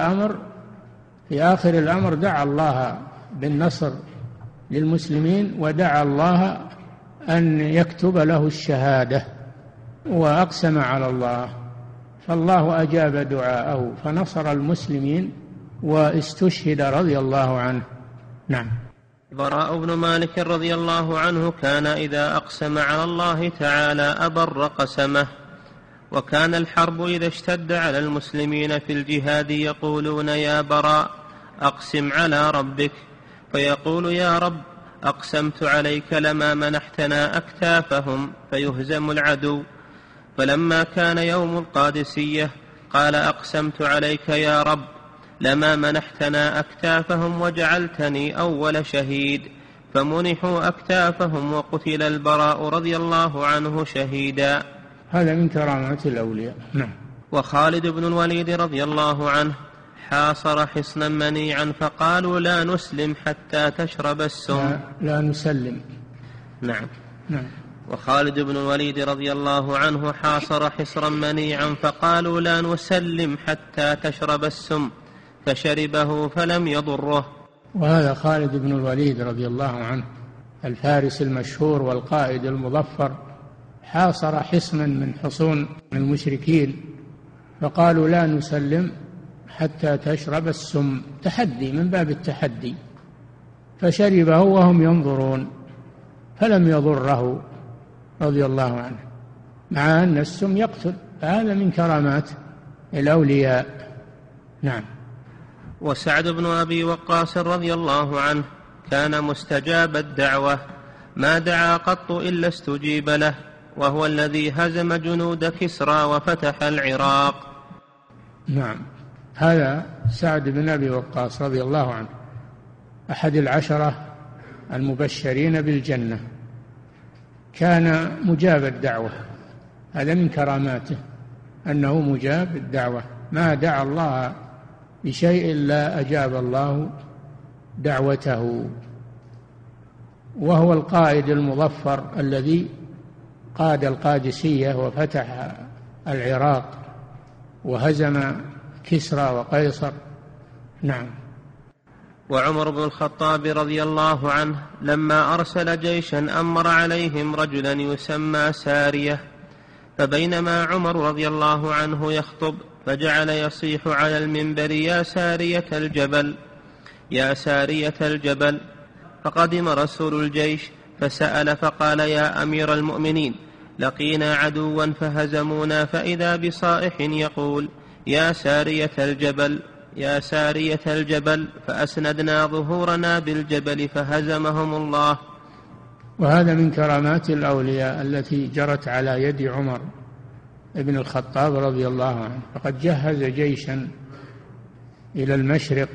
آخر الأمر دعا الله بالنصر للمسلمين، ودعا الله أن يكتب له الشهادة، وأقسم على الله، فالله أجاب دعاءه فنصر المسلمين واستشهد رضي الله عنه. نعم. البراء بن مالك رضي الله عنه كان إذا أقسم على الله تعالى أبر قسمه، وكان الحرب إذا اشتد على المسلمين في الجهاد يقولون يا براء أقسم على ربك، فيقول يا رب أقسمت عليك لما منحتنا أكتافهم فيهزم العدو. فلما كان يوم القادسية قال أقسمت عليك يا رب لما منحتنا أكتافهم وجعلتني أول شهيد، فمنحوا أكتافهم وقتل البراء رضي الله عنه شهيدا. هذا من كرامات الأولياء. نعم. وخالد بن الوليد رضي الله عنه حاصر حصنا منيعا فقالوا لا نسلم حتى تشرب السم. لا نسلم. نعم. نعم. وخالد بن الوليد رضي الله عنه حاصر حصرا منيعا فقالوا لا نسلم حتى تشرب السم، فشربه فلم يضره. وهذا خالد بن الوليد رضي الله عنه الفارس المشهور والقائد المظفر، حاصر حصنا من حصون المشركين فقالوا لا نسلم حتى تشرب السم، تحدي من باب التحدي، فشربه وهم ينظرون فلم يضره رضي الله عنه، مع أن السم يقتل، فهذا من كرامات الأولياء. نعم. وسعد بن أبي وقاص رضي الله عنه كان مستجاب الدعوة، ما دعا قط إلا استجيب له، وهو الذي هزم جنود كسرى وفتح العراق. نعم. هذا سعد بن أبي وقاص رضي الله عنه أحد العشرة المبشرين بالجنة، كان مجاب الدعوة، هذا من كراماته أنه مجاب الدعوة، ما دعا الله بشيء إلا أجاب الله دعوته. وهو القائد المظفر الذي قاد القادسية وفتح العراق وهزم كسرى وقيصر. نعم. وعمر بن الخطاب رضي الله عنه لما أرسل جيشا أمر عليهم رجلا يسمى سارية، فبينما عمر رضي الله عنه يخطب فجعل يصيح على المنبر يا سارية الجبل، يا سارية الجبل. فقدم رسول الجيش فسأل فقال يا أمير المؤمنين لقينا عدوا فهزمونا، فإذا بصائح يقول يا سارية الجبل، يا سارية الجبل، فأسندنا ظهورنا بالجبل فهزمهم الله. وهذا من كرامات الأولياء التي جرت على يد عمر ابن الخطاب رضي الله عنه، فقد جهز جيشا إلى المشرق،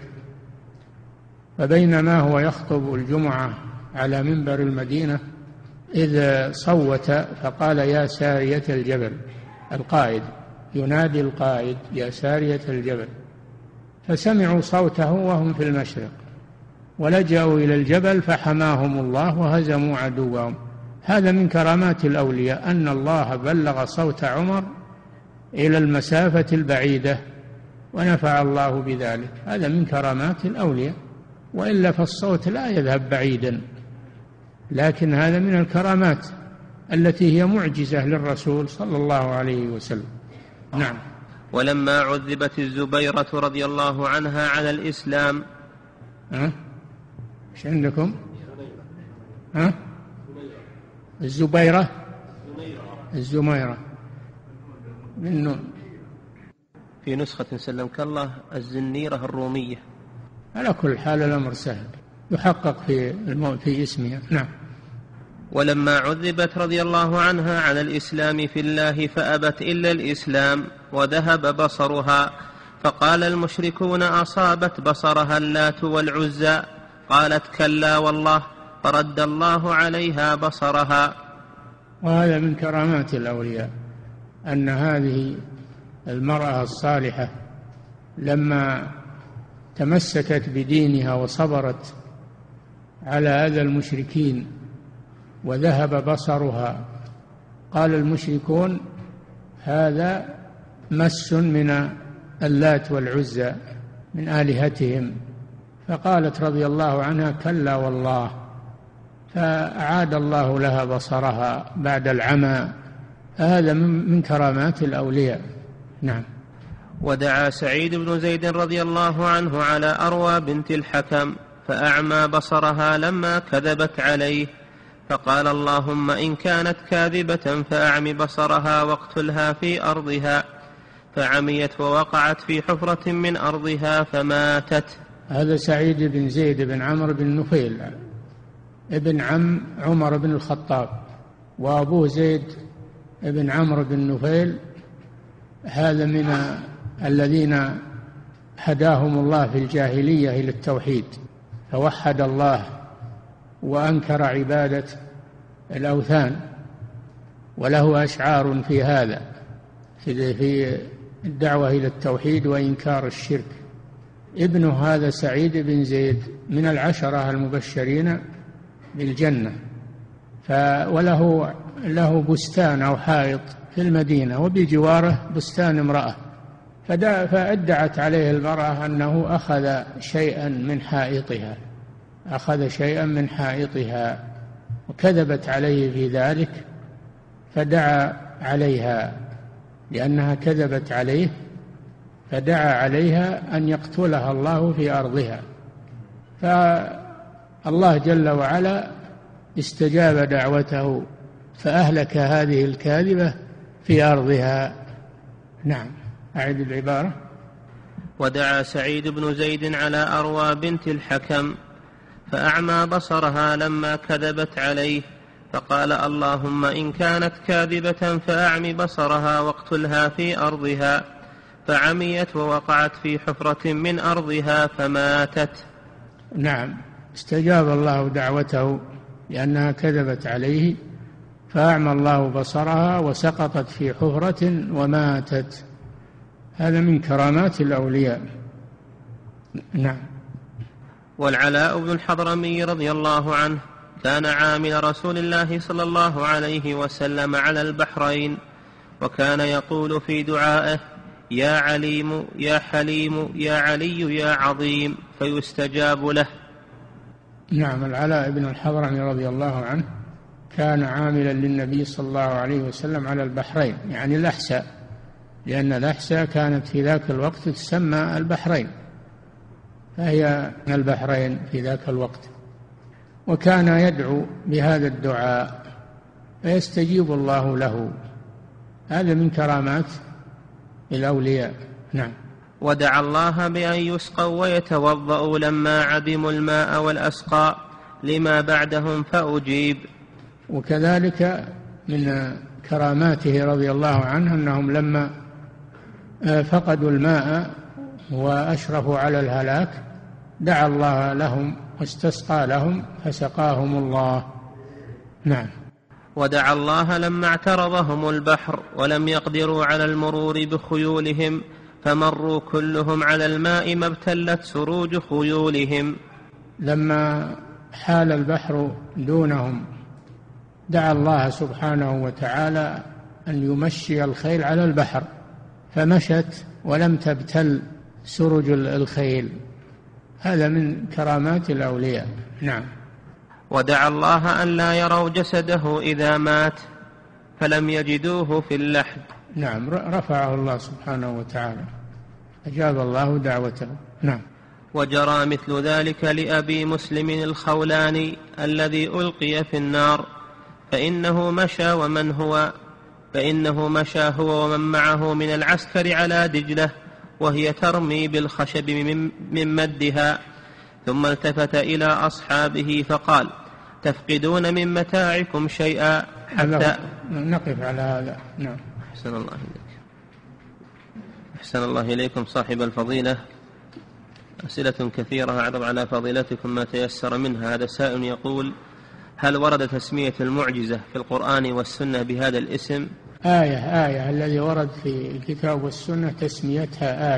فبينما هو يخطب الجمعة على منبر المدينة إذ صوت فقال يا سارية الجبل، القائد ينادي القائد يا سارية الجبل، فسمعوا صوته وهم في المشرق ولجأوا إلى الجبل فحماهم الله وهزموا عدوهم. هذا من كرامات الأولياء أن الله بلغ صوت عمر إلى المسافة البعيدة ونفع الله بذلك، هذا من كرامات الأولياء، وإلا فالصوت لا يذهب بعيدا، لكن هذا من الكرامات التي هي معجزة للرسول صلى الله عليه وسلم. نعم. ولما عذبت الزبيرة رضي الله عنها على الإسلام. ايش عندكم؟ الزبيرة، الزميرة من في نسخة سلمك الله الزنيرة الرومية. على كل حال الأمر سهل يحقق في اسمها. نعم. ولما عذبت رضي الله عنها على الإسلام في الله فأبت إلا الإسلام وذهب بصرها، فقال المشركون أصابت بصرها اللات والعزى، قالت كلا والله، فرد الله عليها بصرها. وهذا من كرامات الأولياء أن هذه المرأة الصالحة لما تمسكت بدينها وصبرت على أذى المشركين وذهب بصرها. قال المشركون هذا مس من اللات والعزى من آلهتهم، فقالت رضي الله عنها كلا والله، فأعاد الله لها بصرها بعد العمى. هذا من كرامات الأولياء. نعم. ودعا سعيد بن زيد رضي الله عنه على أروى بنت الحكم فأعمى بصرها لما كذبت عليه، فقال اللهم إن كانت كاذبة فأعم بصرها واقتلها في أرضها، فعميت ووقعت في حفرة من أرضها فماتت. هذا سعيد بن زيد بن عمرو بن نفيل ابن عم عمر بن الخطاب، وأبوه زيد بن عمرو بن نفيل، هذا من الذين هداهم الله في الجاهلية إلى التوحيد، فوحد الله وأنكر عبادة الأوثان، وله أشعار في هذا في الدعوة إلى التوحيد وإنكار الشرك. ابن هذا سعيد بن زيد من العشرة المبشرين بالجنة، وله بستان أو حائط في المدينة، وبجواره بستان امرأة، فأدعت عليه المرأة أنه أخذ شيئا من حائطها وكذبت عليه في ذلك، فدعا عليها لأنها كذبت عليه، فدعا عليها أن يقتلها الله في أرضها، فالله جل وعلا استجاب دعوته فأهلك هذه الكاذبة في أرضها. نعم. أعد العبارة. ودعا سعيد بن زيد على أروى بنت الحكم فأعمى بصرها لما كذبت عليه، فقال اللهم إن كانت كاذبة فأعم بصرها واقتلها في أرضها، فعميت ووقعت في حفرة من أرضها فماتت. نعم. استجاب الله دعوته لأنها كذبت عليه، فأعمى الله بصرها وسقطت في حفرة وماتت. هذا من كرامات الأولياء. نعم. والعلاء بن الحضرمي رضي الله عنه كان عامل رسول الله صلى الله عليه وسلم على البحرين، وكان يقول في دعائه يا عليم يا حليم يا علي يا عظيم، فيستجاب له. نعم. العلاء بن الحضرمي رضي الله عنه كان عاملا للنبي صلى الله عليه وسلم على البحرين، يعني الأحساء، لأن الأحساء كانت في ذاك الوقت تسمى البحرين، فهي البحرين في ذاك الوقت، وكان يدعو بهذا الدعاء فيستجيب الله له. هذا من كرامات الأولياء. نعم. ودعا الله بأن يسقوا ويتوضأوا لما عدموا الماء والأسقاء لما بعدهم فأجيب. وكذلك من كراماته رضي الله عنه أنهم لما فقدوا الماء وأشرفوا على الهلاك دعا الله لهم واستسقى لهم فسقاهم الله. نعم. ودعا الله لما اعترضهم البحر ولم يقدروا على المرور بخيولهم، فمروا كلهم على الماء ما ابتلت سروج خيولهم. لما حال البحر دونهم دعا الله سبحانه وتعالى أن يمشي الخيل على البحر، فمشت ولم تبتل سرج الخيل. هذا من كرامات الأولياء. نعم. ودعا الله أن لا يروا جسده إذا مات فلم يجدوه في اللحد. نعم. رفعه الله سبحانه وتعالى، أجاب الله دعوته. نعم. وجرى مثل ذلك لأبي مسلم الخولاني الذي ألقي في النار، فإنه مشى هو ومن معه من العسكر على دجلة وهي ترمي بالخشب من مدها، ثم التفت إلى أصحابه فقال تفقدون من متاعكم شيئا حتى نقف على هذا. نعم. أحسن الله إليكم صاحب الفضيلة. أسئلة كثيرة أعرض على فضيلتكم ما تيسر منها. هذا سائل يقول هل ورد تسمية المعجزة في القرآن والسنة بهذا الاسم؟ آية الذي ورد في الكتاب والسنة تسميتها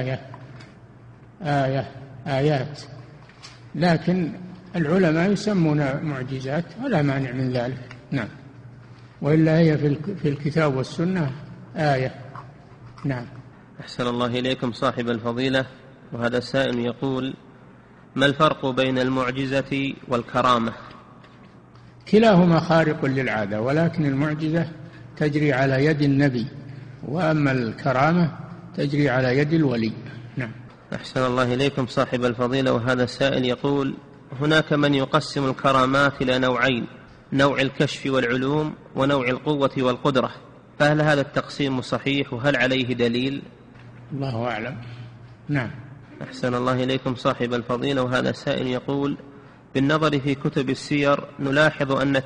آيات، لكن العلماء يسمون معجزات ولا مانع من ذلك. نعم، وإلا هي في الكتاب والسنة آية. نعم. أحسن الله إليكم صاحب الفضيلة، وهذا السائل يقول: ما الفرق بين المعجزة والكرامة؟ كلاهما خارق للعادة، ولكن المعجزة تجري على يد النبي، وأما الكرامة تجري على يد الولي. نعم. أحسن الله إليكم صاحب الفضيلة، وهذا السائل يقول: هناك من يقسم الكرامات إلى نوعين: نوع الكشف والعلوم، ونوع القوة والقدرة، فهل هذا التقسيم صحيح، وهل عليه دليل؟ الله أعلم. نعم. أحسن الله إليكم صاحب الفضيلة، وهذا السائل يقول: بالنظر في كتب السير نلاحظ أن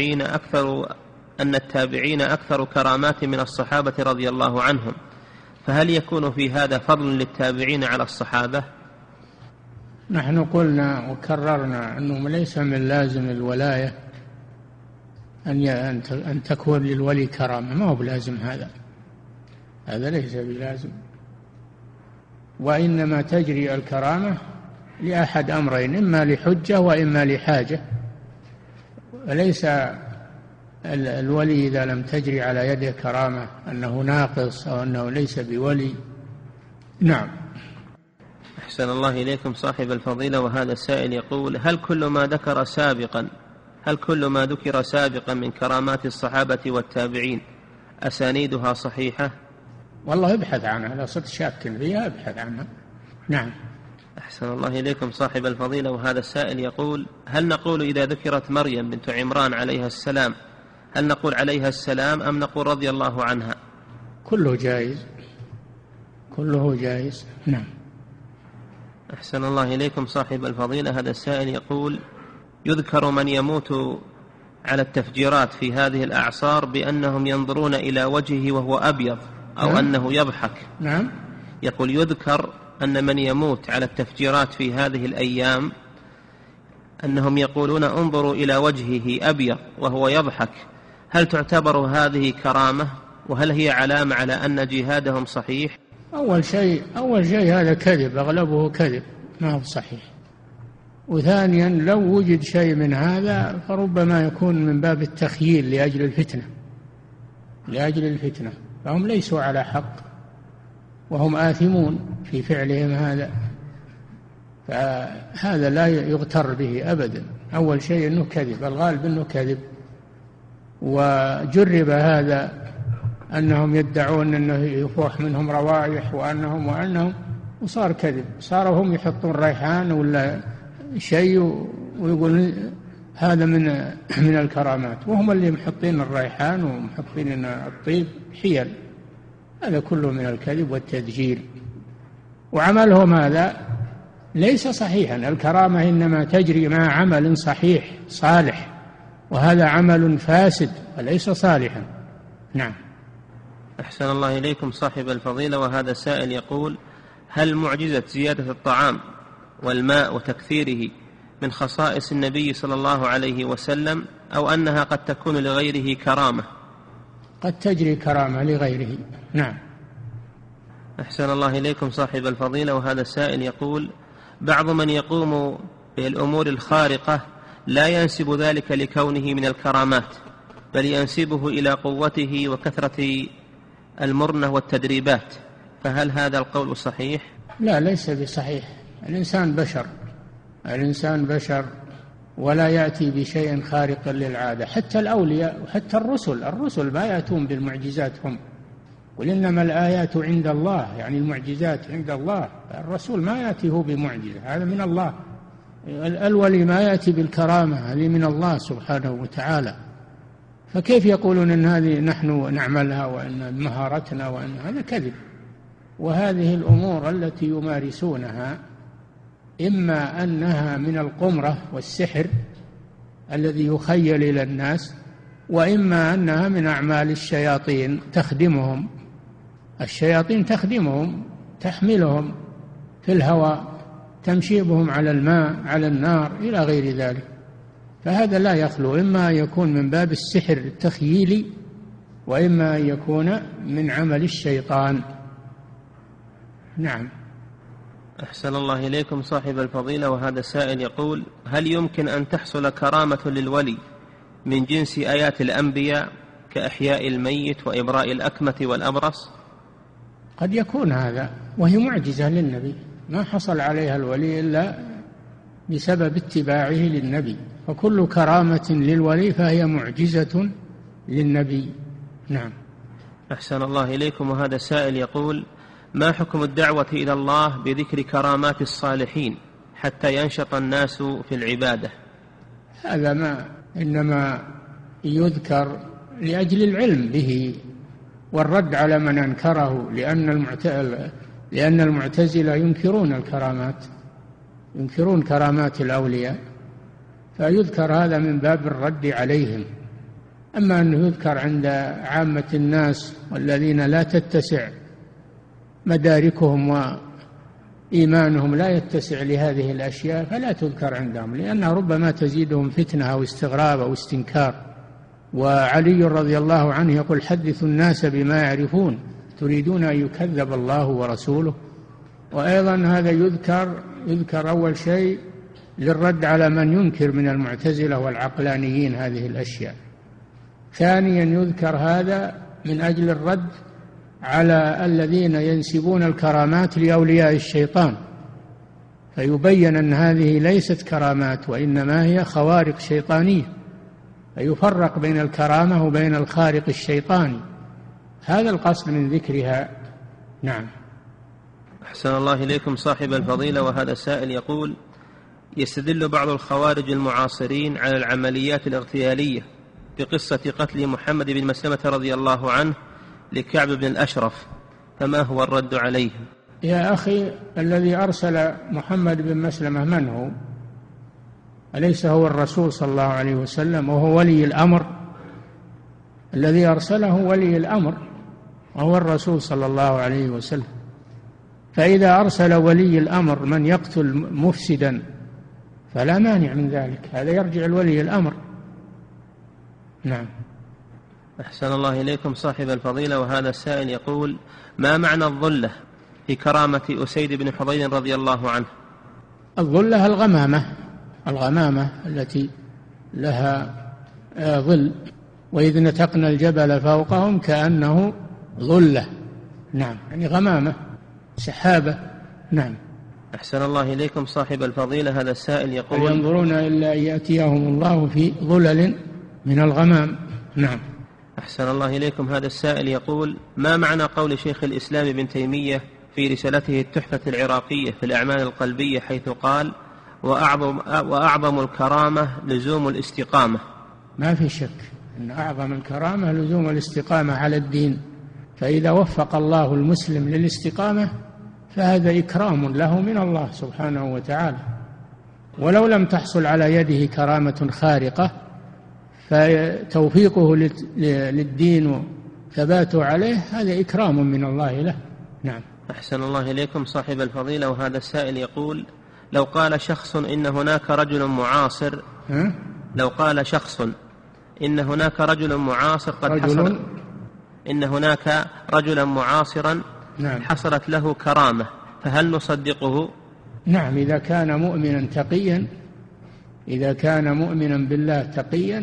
التابعين أكثر كرامات من الصحابة رضي الله عنهم، فهل يكون في هذا فضل للتابعين على الصحابة؟ نحن قلنا وكررنا أنه ليس من لازم الولاية أن تكون للولي كرامة، ما هو بلازم هذا ليس بلازم، وإنما تجري الكرامة لأحد أمرين: إما لحجة وإما لحاجة، وليس الولي إذا لم تجري على يده كرامة أنه ناقص أو أنه ليس بولي. نعم. أحسن الله إليكم صاحب الفضيلة، وهذا السائل يقول: هل كل ما ذكر سابقا من كرامات الصحابة والتابعين أسانيدها صحيحة؟ والله ابحث عنها، لو صرت شاك فيها ابحث عنها. نعم. أحسن الله إليكم صاحب الفضيلة، وهذا السائل يقول: هل نقول إذا ذكرت مريم بنت عمران عليها السلام هل نقول عليها السلام أم نقول رضي الله عنها؟ كله جائز. نعم. أحسن الله إليكم صاحب الفضيلة، هذا السائل يقول: يذكر من يموت على التفجيرات في هذه الأعصار بأنهم ينظرون إلى وجهه وهو أبيض أو نعم. أنه يضحك. نعم. يقول: يذكر أن من يموت على التفجيرات في هذه الأيام أنهم يقولون انظروا إلى وجهه أبيض وهو يضحك، هل تعتبر هذه كرامة؟ وهل هي علامة على أن جهادهم صحيح؟ أول شيء هذا كذب، أغلبه كذب، ما هو صحيح. وثانيا لو وجد شيء من هذا فربما يكون من باب التخييل لأجل الفتنة، فهم ليسوا على حق وهم آثمون في فعلهم هذا، فهذا لا يغتر به أبدا. أول شيء أنه كذب، الغالب أنه كذب. وجرب هذا أنهم يدعون أنه يفوح منهم روائح وأنهم وصار كذب، صاروا هم يحطون ريحان ولا شيء ويقول هذا من الكرامات، وهم اللي محطين الريحان ومحطين الطيب حيل. هذا كله من الكذب والتدجيل، وعملهم هذا ليس صحيحا. الكرامة إنما تجري مع عمل صحيح صالح، وهذا عمل فاسد وليس صالحا. نعم. أحسن الله إليكم صاحب الفضيلة، وهذا السائل يقول: هل معجزة زيادة الطعام والماء وتكثيره من خصائص النبي صلى الله عليه وسلم، أو أنها قد تكون لغيره كرامة؟ قد تجري كرامة لغيره. نعم. أحسن الله إليكم صاحب الفضيلة، وهذا السائل يقول: بعض من يقوم بالأمور الخارقة لا ينسب ذلك لكونه من الكرامات، بل ينسبه إلى قوته وكثرة المرنة والتدريبات، فهل هذا القول صحيح؟ لا، ليس بصحيح. الإنسان بشر ولا يأتي بشيء خارق للعادة. حتى الأولياء وحتى الرسل ما يأتون بالمعجزات هم، قل إنما الآيات عند الله، يعني المعجزات عند الله. الرسول ما يأتي هو بمعجزة، هذا من الله. الولي ما يأتي بالكرامة، هذه من الله سبحانه وتعالى. فكيف يقولون أن هذه نحن نعملها وأن مهارتنا وأن هذا كذب. وهذه الأمور التي يمارسونها إما أنها من القمرة والسحر الذي يخيل إلى الناس، وإما أنها من أعمال الشياطين تخدمهم. الشياطين تخدمهم، تحملهم في الهواء، تمشي بهم على الماء على النار إلى غير ذلك. فهذا لا يخلو، إما أن يكون من باب السحر التخييلي، وإما أن يكون من عمل الشيطان. نعم. أحسن الله إليكم صاحب الفضيلة، وهذا السائل يقول: هل يمكن أن تحصل كرامة للولي من جنس آيات الأنبياء كإحياء الميت وإبراء الأكمة والأبرص؟ قد يكون هذا، وهي معجزة للنبي، ما حصل عليها الولي إلا بسبب اتباعه للنبي، فكل كرامة للولي فهي معجزة للنبي. نعم. أحسن الله إليكم. وهذا سائل يقول: ما حكم الدعوة إلى الله بذكر كرامات الصالحين حتى ينشط الناس في العبادة؟ هذا ما إنما يذكر لأجل العلم به والرد على من أنكره، لأن المعتزلة ينكرون الكرامات، ينكرون كرامات الأولياء، فيذكر هذا من باب الرد عليهم. أما أنه يذكر عند عامة الناس والذين لا تتسع مداركهم وإيمانهم لا يتسع لهذه الأشياء فلا تذكر عندهم، لأنها ربما تزيدهم فتنة أو استغراب أو استنكار. وعلي رضي الله عنه يقول: حدثوا الناس بما يعرفون تريدون أن يكذب الله ورسوله. وأيضا هذا يذكر أول شيء للرد على من ينكر من المعتزلة والعقلانيين هذه الأشياء. ثانيا يذكر هذا من أجل الرد على الذين ينسبون الكرامات لأولياء الشيطان، فيبين أن هذه ليست كرامات وإنما هي خوارق شيطانية، فيفرق بين الكرامة وبين الخارق الشيطاني، هذا القصد من ذكرها. نعم. أحسن الله إليكم صاحب الفضيلة. وهذا سائل يقول: يستدل بعض الخوارج المعاصرين على العمليات الاغتيالية بقصة قتل محمد بن مسلمة رضي الله عنه لكعب بن الأشرف، فما هو الرد عليهم؟ يا أخي، الذي أرسل محمد بن مسلمة من هو؟ أليس هو الرسول صلى الله عليه وسلم وهو ولي الأمر؟ الذي أرسله ولي الأمر وهو الرسول صلى الله عليه وسلم. فإذا أرسل ولي الأمر من يقتل مفسدا فلا مانع من ذلك، هذا يرجع الولي الأمر. نعم. أحسن الله إليكم صاحب الفضيلة. وهذا السائل يقول: ما معنى الظلة في كرامة أسيد بن حضير رضي الله عنه؟ الظلة الغمامة التي لها ظل، وإذ نتقنا الجبل فوقهم كأنه ظلة. نعم، يعني غمامة، سحابة. نعم. أحسن الله إليكم صاحب الفضيلة. هذا السائل يقول: ينظرون إلا أن يأتيهم الله في ظلل من الغمام. نعم. أحسن الله إليكم. هذا السائل يقول: ما معنى قول شيخ الإسلام ابن تيمية في رسالته التحفة العراقية في الأعمال القلبية حيث قال: وأعظم الكرامة لزوم الاستقامة؟ ما في شك أن أعظم الكرامة لزوم الاستقامة على الدين، فإذا وفق الله المسلم للاستقامة فهذا إكرام له من الله سبحانه وتعالى، ولو لم تحصل على يده كرامة خارقة فتوفيقه للدين وثباته عليه هذا إكرام من الله له. نعم. أحسن الله إليكم صاحب الفضيلة. وهذا السائل يقول: لو قال شخص إن هناك رجل معاصر لو قال شخص إن هناك رجل معاصر قد حصل إن هناك رجلا معاصرا نعم. حصلت له كرامة، فهل نصدقه؟ نعم، إذا كان مؤمنا تقيا، إذا كان مؤمنا بالله تقيا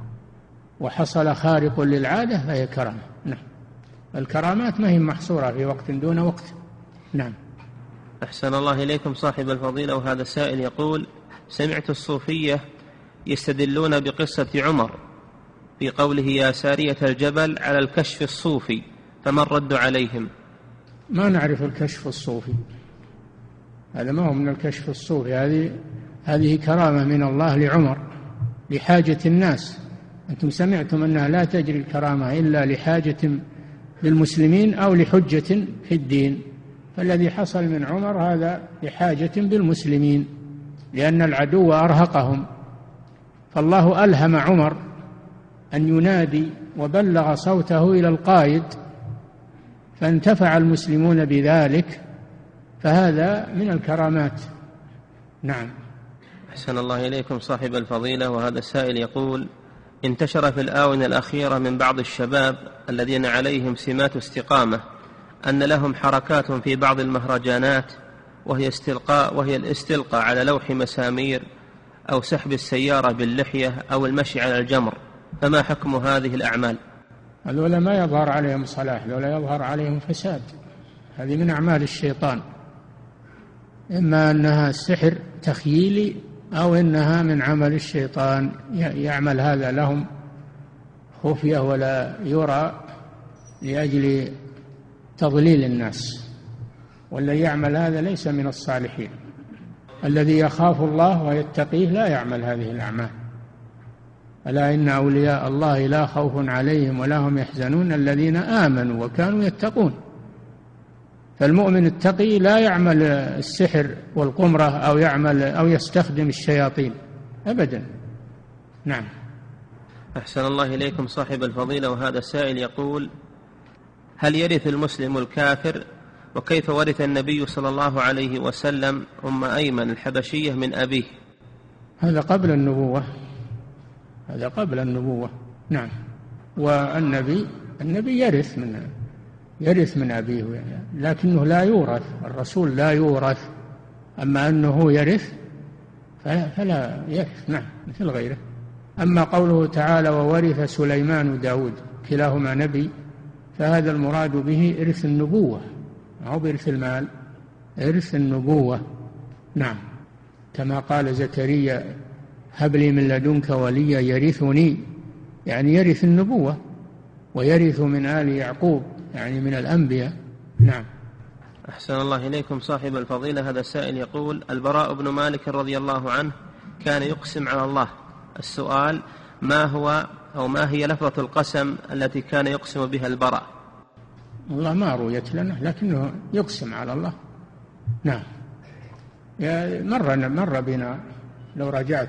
وحصل خارق للعادة فهي كرامة. نعم. الكرامات ما هي محصورة في وقت دون وقت. نعم. أحسن الله إليكم صاحب الفضيلة. وهذا السائل يقول: سمعت الصوفية يستدلون بقصة عمر في قوله يا سارية الجبل على الكشف الصوفي، فما الرد عليهم؟ ما نعرف الكشف الصوفي، هذا ما هو من الكشف الصوفي، هذه كرامة من الله لعمر لحاجة الناس. أنتم سمعتم أنها لا تجري الكرامة إلا لحاجة بالمسلمين أو لحجة في الدين، فالذي حصل من عمر هذا لحاجة بالمسلمين لأن العدو أرهقهم، فالله ألهم عمر أن ينادي وبلغ صوته إلى القائد فانتفع المسلمون بذلك، فهذا من الكرامات. نعم. أحسن الله إليكم صاحب الفضيلة. وهذا السائل يقول: انتشر في الآونة الأخيرة من بعض الشباب الذين عليهم سمات استقامة أن لهم حركات في بعض المهرجانات وهي الاستلقاء على لوح مسامير أو سحب السيارة باللحية أو المشي على الجمر، فما حكم هذه الأعمال؟ هذولا ما يظهر عليهم صلاح، هذولا يظهر عليهم فساد، هذه من أعمال الشيطان، إما أنها سحر تخييلي أو إنها من عمل الشيطان، يعمل هذا لهم خفية ولا يرى لأجل تضليل الناس، والذي يعمل هذا ليس من الصالحين. الذي يخاف الله ويتقيه لا يعمل هذه الأعمال. ألا إن أولياء الله لا خوف عليهم ولا هم يحزنون الذين آمنوا وكانوا يتقون. فالمؤمن التقي لا يعمل السحر والقمرة أو يستخدم الشياطين أبدا. نعم. أحسن الله إليكم صاحب الفضيلة، وهذا السائل يقول: هل يرث المسلم الكافر؟ وكيف ورث النبي صلى الله عليه وسلم أم أيمن الحبشية من أبيه؟ هذا قبل النبوة. نعم. والنبي يرث من أبيه، لكنه لا يورث، الرسول لا يورث، أما أنه يرث فلا يرث. نعم، مثل غيره. أما قوله تعالى: وورث سليمان داود، كلاهما نبي، فهذا المراد به إرث النبوة، أو بإرث المال، إرث النبوة. نعم، كما قال زكريا: هب لي من لدنك وليا يرثني، يعني يرث النبوة، ويرث من آل يعقوب، يعني من الأنبياء. نعم. أحسن الله إليكم صاحب الفضيلة، هذا السائل يقول: البراء بن مالك رضي الله عنه كان يقسم على الله. السؤال: ما هي لفظة القسم التي كان يقسم بها البراء؟ والله ما رويت لنا، لكنه يقسم على الله. نعم. مر بنا لو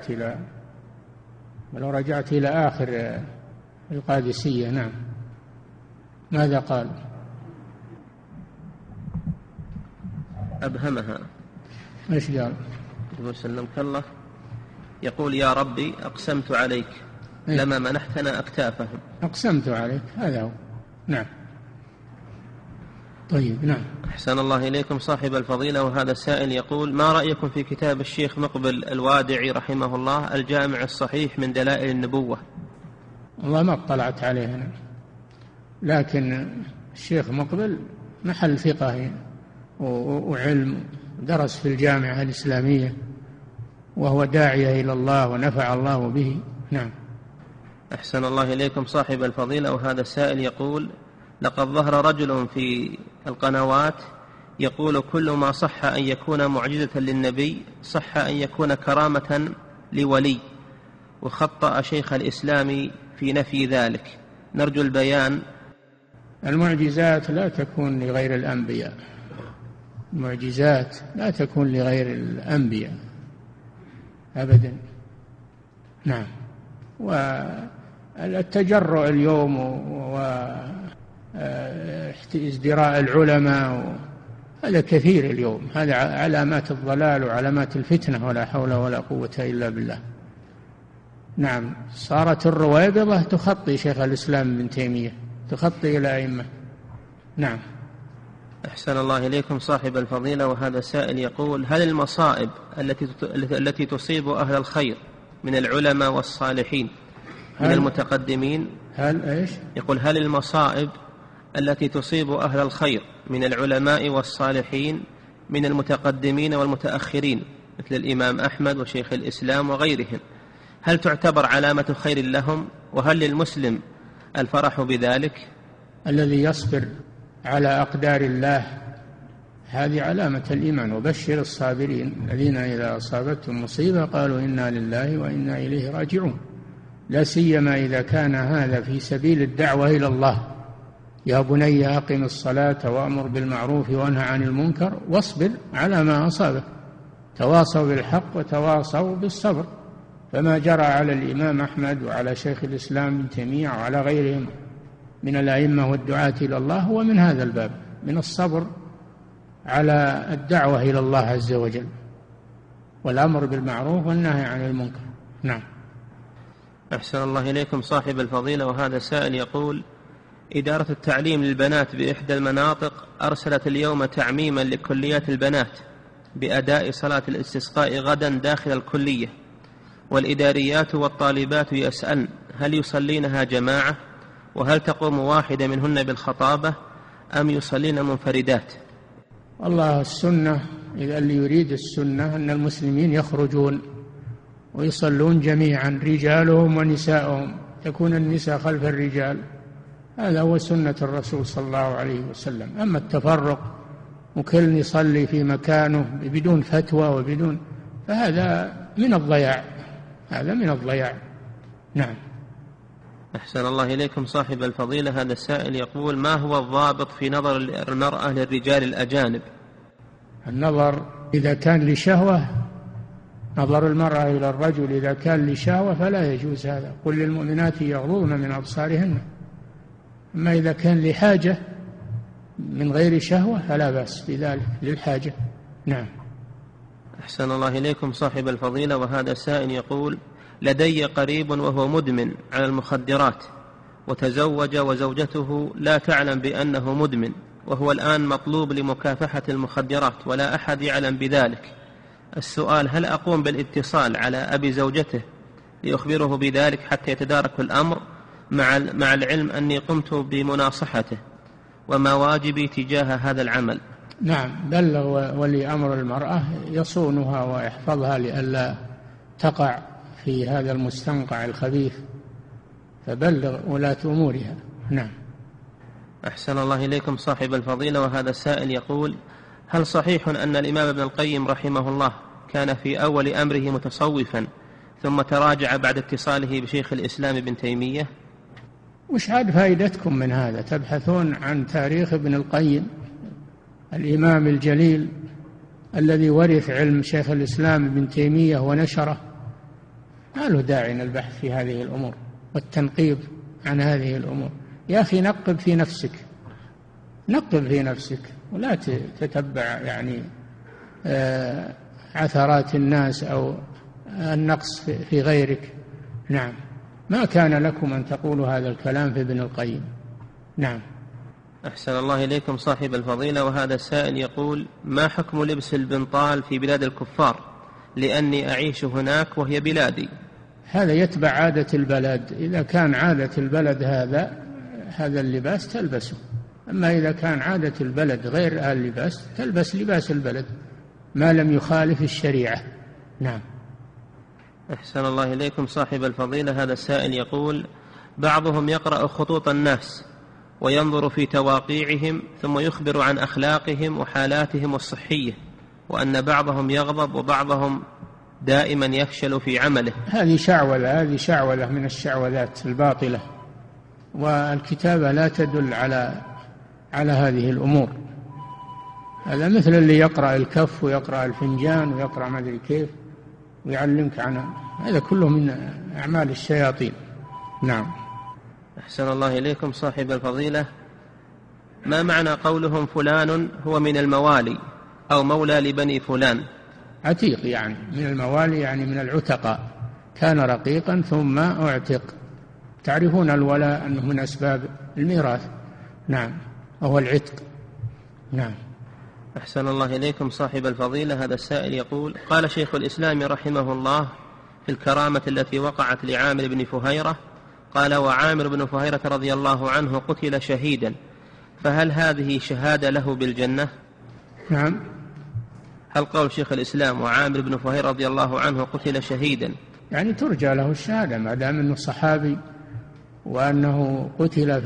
رجعت إلى آخر القادسية. نعم. ماذا قال؟ أبهمها. ايش قال؟ يقول سلمك الله، يقول: يا ربي أقسمت عليك لما منحتنا أكتافهم. أقسمت عليك، هذا هو. نعم. طيب. نعم. أحسن الله إليكم صاحب الفضيلة، وهذا السائل يقول: ما رأيكم في كتاب الشيخ مقبل الوادعي رحمه الله الجامع الصحيح من دلائل النبوة؟ والله ما اطلعت عليه أنا، لكن الشيخ مقبل محل ثقة وعلم، درس في الجامعة الإسلامية، وهو داعية إلى الله ونفع الله به. نعم. أحسن الله إليكم صاحب الفضيلة، وهذا السائل يقول: لقد ظهر رجل في القنوات يقول: كل ما صح أن يكون معجزة للنبي صح أن يكون كرامة لولي، وخطأ شيخ الإسلام في نفي ذلك، نرجو البيان. المعجزات لا تكون لغير الأنبياء، المعجزات لا تكون لغير الأنبياء أبدا. نعم. والتجرؤ اليوم وازدراء العلماء هذا كثير اليوم، هذا علامات الضلال وعلامات الفتنة، ولا حول ولا قوة إلا بالله. نعم. صارت الرويبضة تخطي شيخ الإسلام ابن تيمية، تخطي إلى أئمة. نعم. أحسن الله إليكم صاحب الفضيلة، وهذا سائل يقول: هل المصائب التي تصيب أهل الخير من العلماء والصالحين من المتقدمين؟ يقول: هل المصائب التي تصيب أهل الخير من العلماء والصالحين من المتقدمين والمتأخرين مثل الإمام أحمد وشيخ الإسلام وغيرهم، هل تعتبر علامة خير لهم؟ وهل للمسلم الفرح بذلك؟ الذي يصبر على أقدار الله هذه علامة الإيمان. وبشر الصابرين الذين إذا أصابتهم مصيبة قالوا إنا لله وإنا إليه راجعون، لا سيما إذا كان هذا في سبيل الدعوة إلى الله. يا بني أقم الصلاة وأمر بالمعروف وانهى عن المنكر واصبر على ما أصابك، تواصوا بالحق وتواصوا بالصبر. فما جرى على الإمام أحمد وعلى شيخ الإسلام ابن تيمية وعلى غيرهم من الأئمة والدعاة إلى الله هو من هذا الباب، من الصبر على الدعوة إلى الله عز وجل والأمر بالمعروف والنهي عن المنكر. نعم. أحسن الله إليكم صاحب الفضيلة، وهذا سائل يقول: إدارة التعليم للبنات بإحدى المناطق أرسلت اليوم تعميما لكليات البنات بأداء صلاة الاستسقاء غدا داخل الكلية، والإداريات والطالبات يسألن هل يصلينها جماعة، وهل تقوم واحدة منهن بالخطابة أم يصلين منفردات؟ والله السنة، إذا اللي يريد السنة أن المسلمين يخرجون ويصلون جميعا رجالهم ونساءهم، تكون النساء خلف الرجال، هذا هو سنة الرسول صلى الله عليه وسلم. أما التفرق وكل يصلي في مكانه بدون فتوى وبدون، فهذا من الضياع، هذا من الضياع. نعم. أحسن الله إليكم صاحب الفضيلة. هذا السائل يقول: ما هو الضابط في نظر المرأة للرجال الأجانب؟ النظر إذا كان لشهوة، نظر المرأة إلى الرجل إذا كان لشهوة فلا يجوز هذا، قل للمؤمنات يغضضن من أبصارهن. أما إذا كان لحاجة من غير شهوة فلا بأس بذلك، للحاجة. نعم. أحسن الله إليكم صاحب الفضيلة. وهذا سائل يقول: لدي قريب وهو مدمن على المخدرات، وتزوج وزوجته لا تعلم بأنه مدمن، وهو الآن مطلوب لمكافحة المخدرات ولا أحد يعلم بذلك. السؤال: هل أقوم بالاتصال على أبي زوجته لأخبره بذلك حتى يتدارك الأمر، مع العلم أني قمت بمناصحته، وما واجبي تجاه هذا العمل؟ نعم، بلغ ولي أمر المرأة يصونها ويحفظها لئلا تقع في هذا المستنقع الخبيث، فبلغ ولاة أمورها. نعم. أحسن الله إليكم صاحب الفضيلة. وهذا السائل يقول: هل صحيح أن الإمام ابن القيم رحمه الله كان في أول أمره متصوفا ثم تراجع بعد اتصاله بشيخ الإسلام ابن تيمية؟ وش عاد فائدتكم من هذا؟ تبحثون عن تاريخ ابن القيم الإمام الجليل الذي ورث علم شيخ الإسلام ابن تيمية ونشره، ما له داعي البحث في هذه الأمور والتنقيب عن هذه الأمور. يا أخي نقب في نفسك، نقب في نفسك، ولا تتبع يعني عثرات الناس أو النقص في غيرك. نعم، ما كان لكم أن تقولوا هذا الكلام في ابن القيم. نعم. أحسن الله إليكم صاحب الفضيلة. وهذا السائل يقول: ما حكم لبس البنطال في بلاد الكفار، لأني أعيش هناك وهي بلادي؟ هذا يتبع عادة البلد، إذا كان عادة البلد هذا اللباس تلبسه، أما إذا كان عادة البلد غير اللباس تلبس لباس البلد ما لم يخالف الشريعة. نعم. أحسن الله إليكم صاحب الفضيلة. هذا السائل يقول: بعضهم يقرأ خطوط الناس وينظر في تواقيعهم ثم يخبر عن أخلاقهم وحالاتهم الصحية، وأن بعضهم يغضب وبعضهم دائما يفشل في عمله. هذه شعوذة من الشعوذات الباطلة، والكتابة لا تدل على هذه الأمور. هذا مثل اللي يقرأ الكف ويقرأ الفنجان ويقرأ ما أدري كيف ويعلمك عنها، هذا كله من أعمال الشياطين. نعم. أحسن الله إليكم صاحب الفضيلة. ما معنى قولهم فلان هو من الموالي أو مولى لبني فلان؟ عتيق، يعني من الموالي يعني من العتقاء، كان رقيقا ثم اعتق. تعرفون الولاء أنه من أسباب الميراث. نعم، وهو العتق. نعم. أحسن الله إليكم صاحب الفضيلة. هذا السائل يقول: قال شيخ الإسلام رحمه الله في الكرامة التي وقعت لعامر بن فهيرة، قال: وعامر بن فهيرة رضي الله عنه قتل شهيدا، فهل هذه شهادة له بالجنة؟ نعم. هل قول شيخ الإسلام وعامر بن فهيرة رضي الله عنه قتل شهيدا يعني ترجى له الشهادة ما دام أنه صحابي وأنه قتل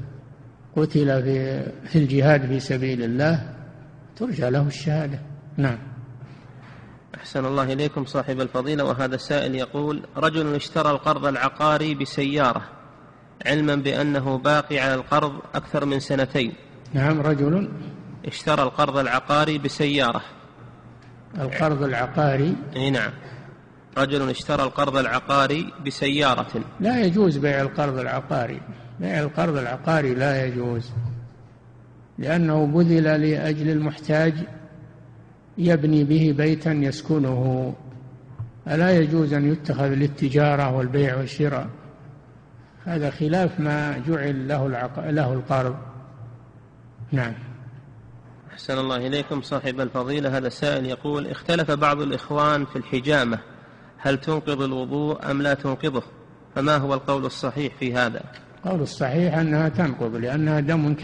في الجهاد في سبيل الله، ترجى له الشهادة. نعم. أحسن الله إليكم صاحب الفضيلة. وهذا السائل يقول: رجل اشترى القرض العقاري بسيارة علما بأنه باقي على القرض أكثر من 2 سنين. نعم، رجل اشترى القرض العقاري بسيارة. القرض العقاري؟ نعم، رجل اشترى القرض العقاري بسيارة. لا يجوز بيع القرض العقاري، بيع القرض العقاري لا يجوز، لأنه بذل لأجل المحتاج يبني به بيتا يسكنه، ألا يجوز أن يتخذ للتجارة والبيع والشراء، هذا خلاف ما جعل له القرض. نعم. أحسن الله إليكم صاحب الفضيلة. هذا السائل يقول: اختلف بعض الإخوان في الحجامة، هل تنقض الوضوء أم لا تنقضه؟ فما هو القول الصحيح في هذا؟ القول الصحيح أنها تنقض لأنها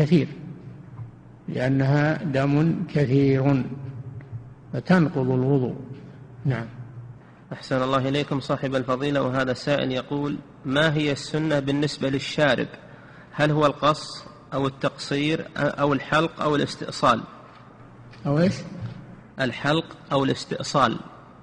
دم كثير فتنقض الوضوء. نعم. أحسن الله إليكم صاحب الفضيلة، وهذا السائل يقول: ما هي السنة بالنسبة للشارب؟ هل هو القص أو التقصير أو الحلق أو الاستئصال؟ أو إيش؟ الحلق أو الاستئصال.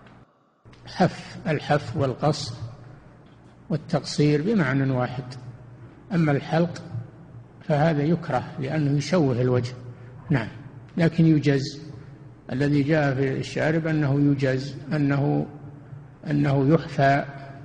الحف والقص والتقصير بمعنى واحد. أما الحلق فهذا يكره لأنه يشوه الوجه. نعم. لكن يجز. الذي جاء في الشارب أنه يجز، أنه يحفى،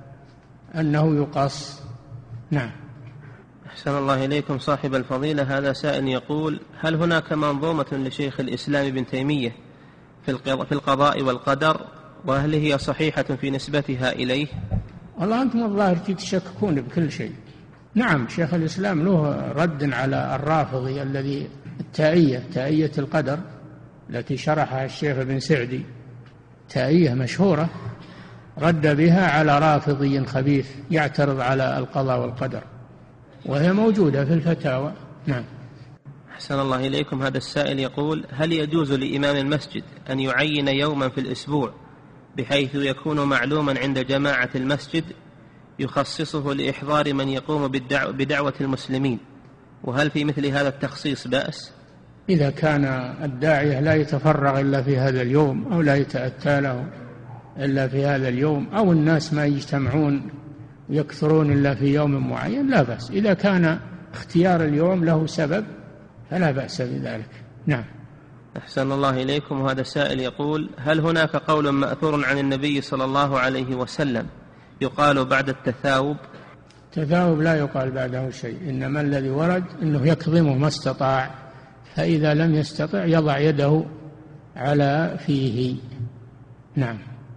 أنه يقص. نعم. أحسن الله إليكم صاحب الفضيلة، هذا سائل يقول: هل هناك منظومة لشيخ الإسلام ابن تيمية في القضاء والقدر، وهل هي صحيحة في نسبتها إليه؟ والله أنتم الظاهر تشككون بكل شيء. نعم، شيخ الإسلام له رد على الرافضي الذي تائية القدر التي شرحها الشيخ ابن سعدي، تائية مشهورة رد بها على رافضي خبيث يعترض على القضاء والقدر، وهي موجودة في الفتاوى. نعم. أحسن الله إليكم، هذا السائل يقول: هل يجوز لإمام المسجد أن يعين يوما في الأسبوع بحيث يكون معلوما عند جماعة المسجد يخصصه لإحضار من يقوم بدعوة المسلمين؟ وهل في مثل هذا التخصيص بأس؟ إذا كان الداعية لا يتفرغ إلا في هذا اليوم، أو لا يتأتى له إلا في هذا اليوم، أو الناس ما يجتمعون يكثرون إلا في يوم معين، لا بأس. إذا كان اختيار اليوم له سبب فلا بأس بذلك. نعم. أحسن الله إليكم، وهذا السائل يقول: هل هناك قول مأثور عن النبي صلى الله عليه وسلم يقال بعد التثاوب؟ التثاوب لا يقال بعده شيء، إنما الذي ورد أنه يكظمه ما استطاع، فإذا لم يستطع يضع يده على فيه. نعم.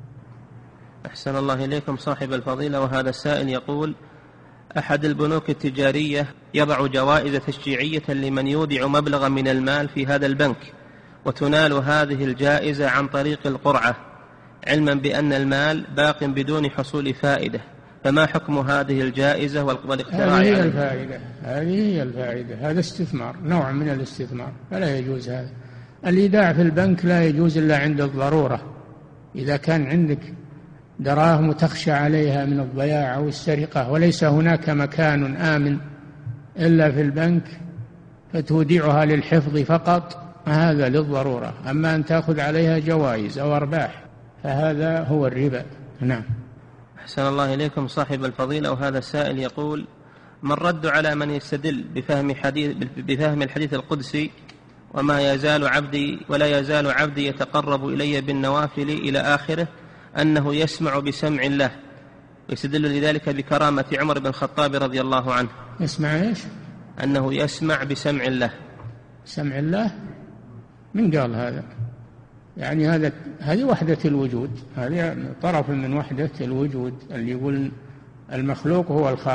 أحسن الله إليكم صاحب الفضيلة، وهذا السائل يقول: أحد البنوك التجارية يضع جوائز تشجيعية لمن يودع مبلغا من المال في هذا البنك، وتنال هذه الجائزة عن طريق القرعة، علما بأن المال باق بدون حصول فائدة، فما حكم هذه الجائزة والاقتراع؟ هذه هي الفائدة. هذا استثمار، نوع من الاستثمار، فلا يجوز هذا. الإيداع في البنك لا يجوز إلا عند الضرورة. إذا كان عندك دراهم تخشى عليها من الضياع أو السرقة وليس هناك مكان آمن إلا في البنك فتودعها للحفظ فقط، هذا للضرورة. أما أن تأخذ عليها جوائز أو أرباح فهذا هو الربا. نعم. أحسن الله إليكم صاحب الفضيلة، وهذا السائل يقول: ما الرد على من يستدل بفهم الحديث القدسي ولا يزال عبدي يتقرب إلي بالنوافل إلى آخره، أنه يسمع بسمع الله، ويستدل لذلك بكرامة عمر بن الخطاب رضي الله عنه؟ يسمع إيش؟ أنه يسمع بسمع الله. سمع الله؟ من قال هذا؟ يعني هذه وحدة الوجود، هذه طرف من وحدة الوجود اللي يقول المخلوق هو الخالق.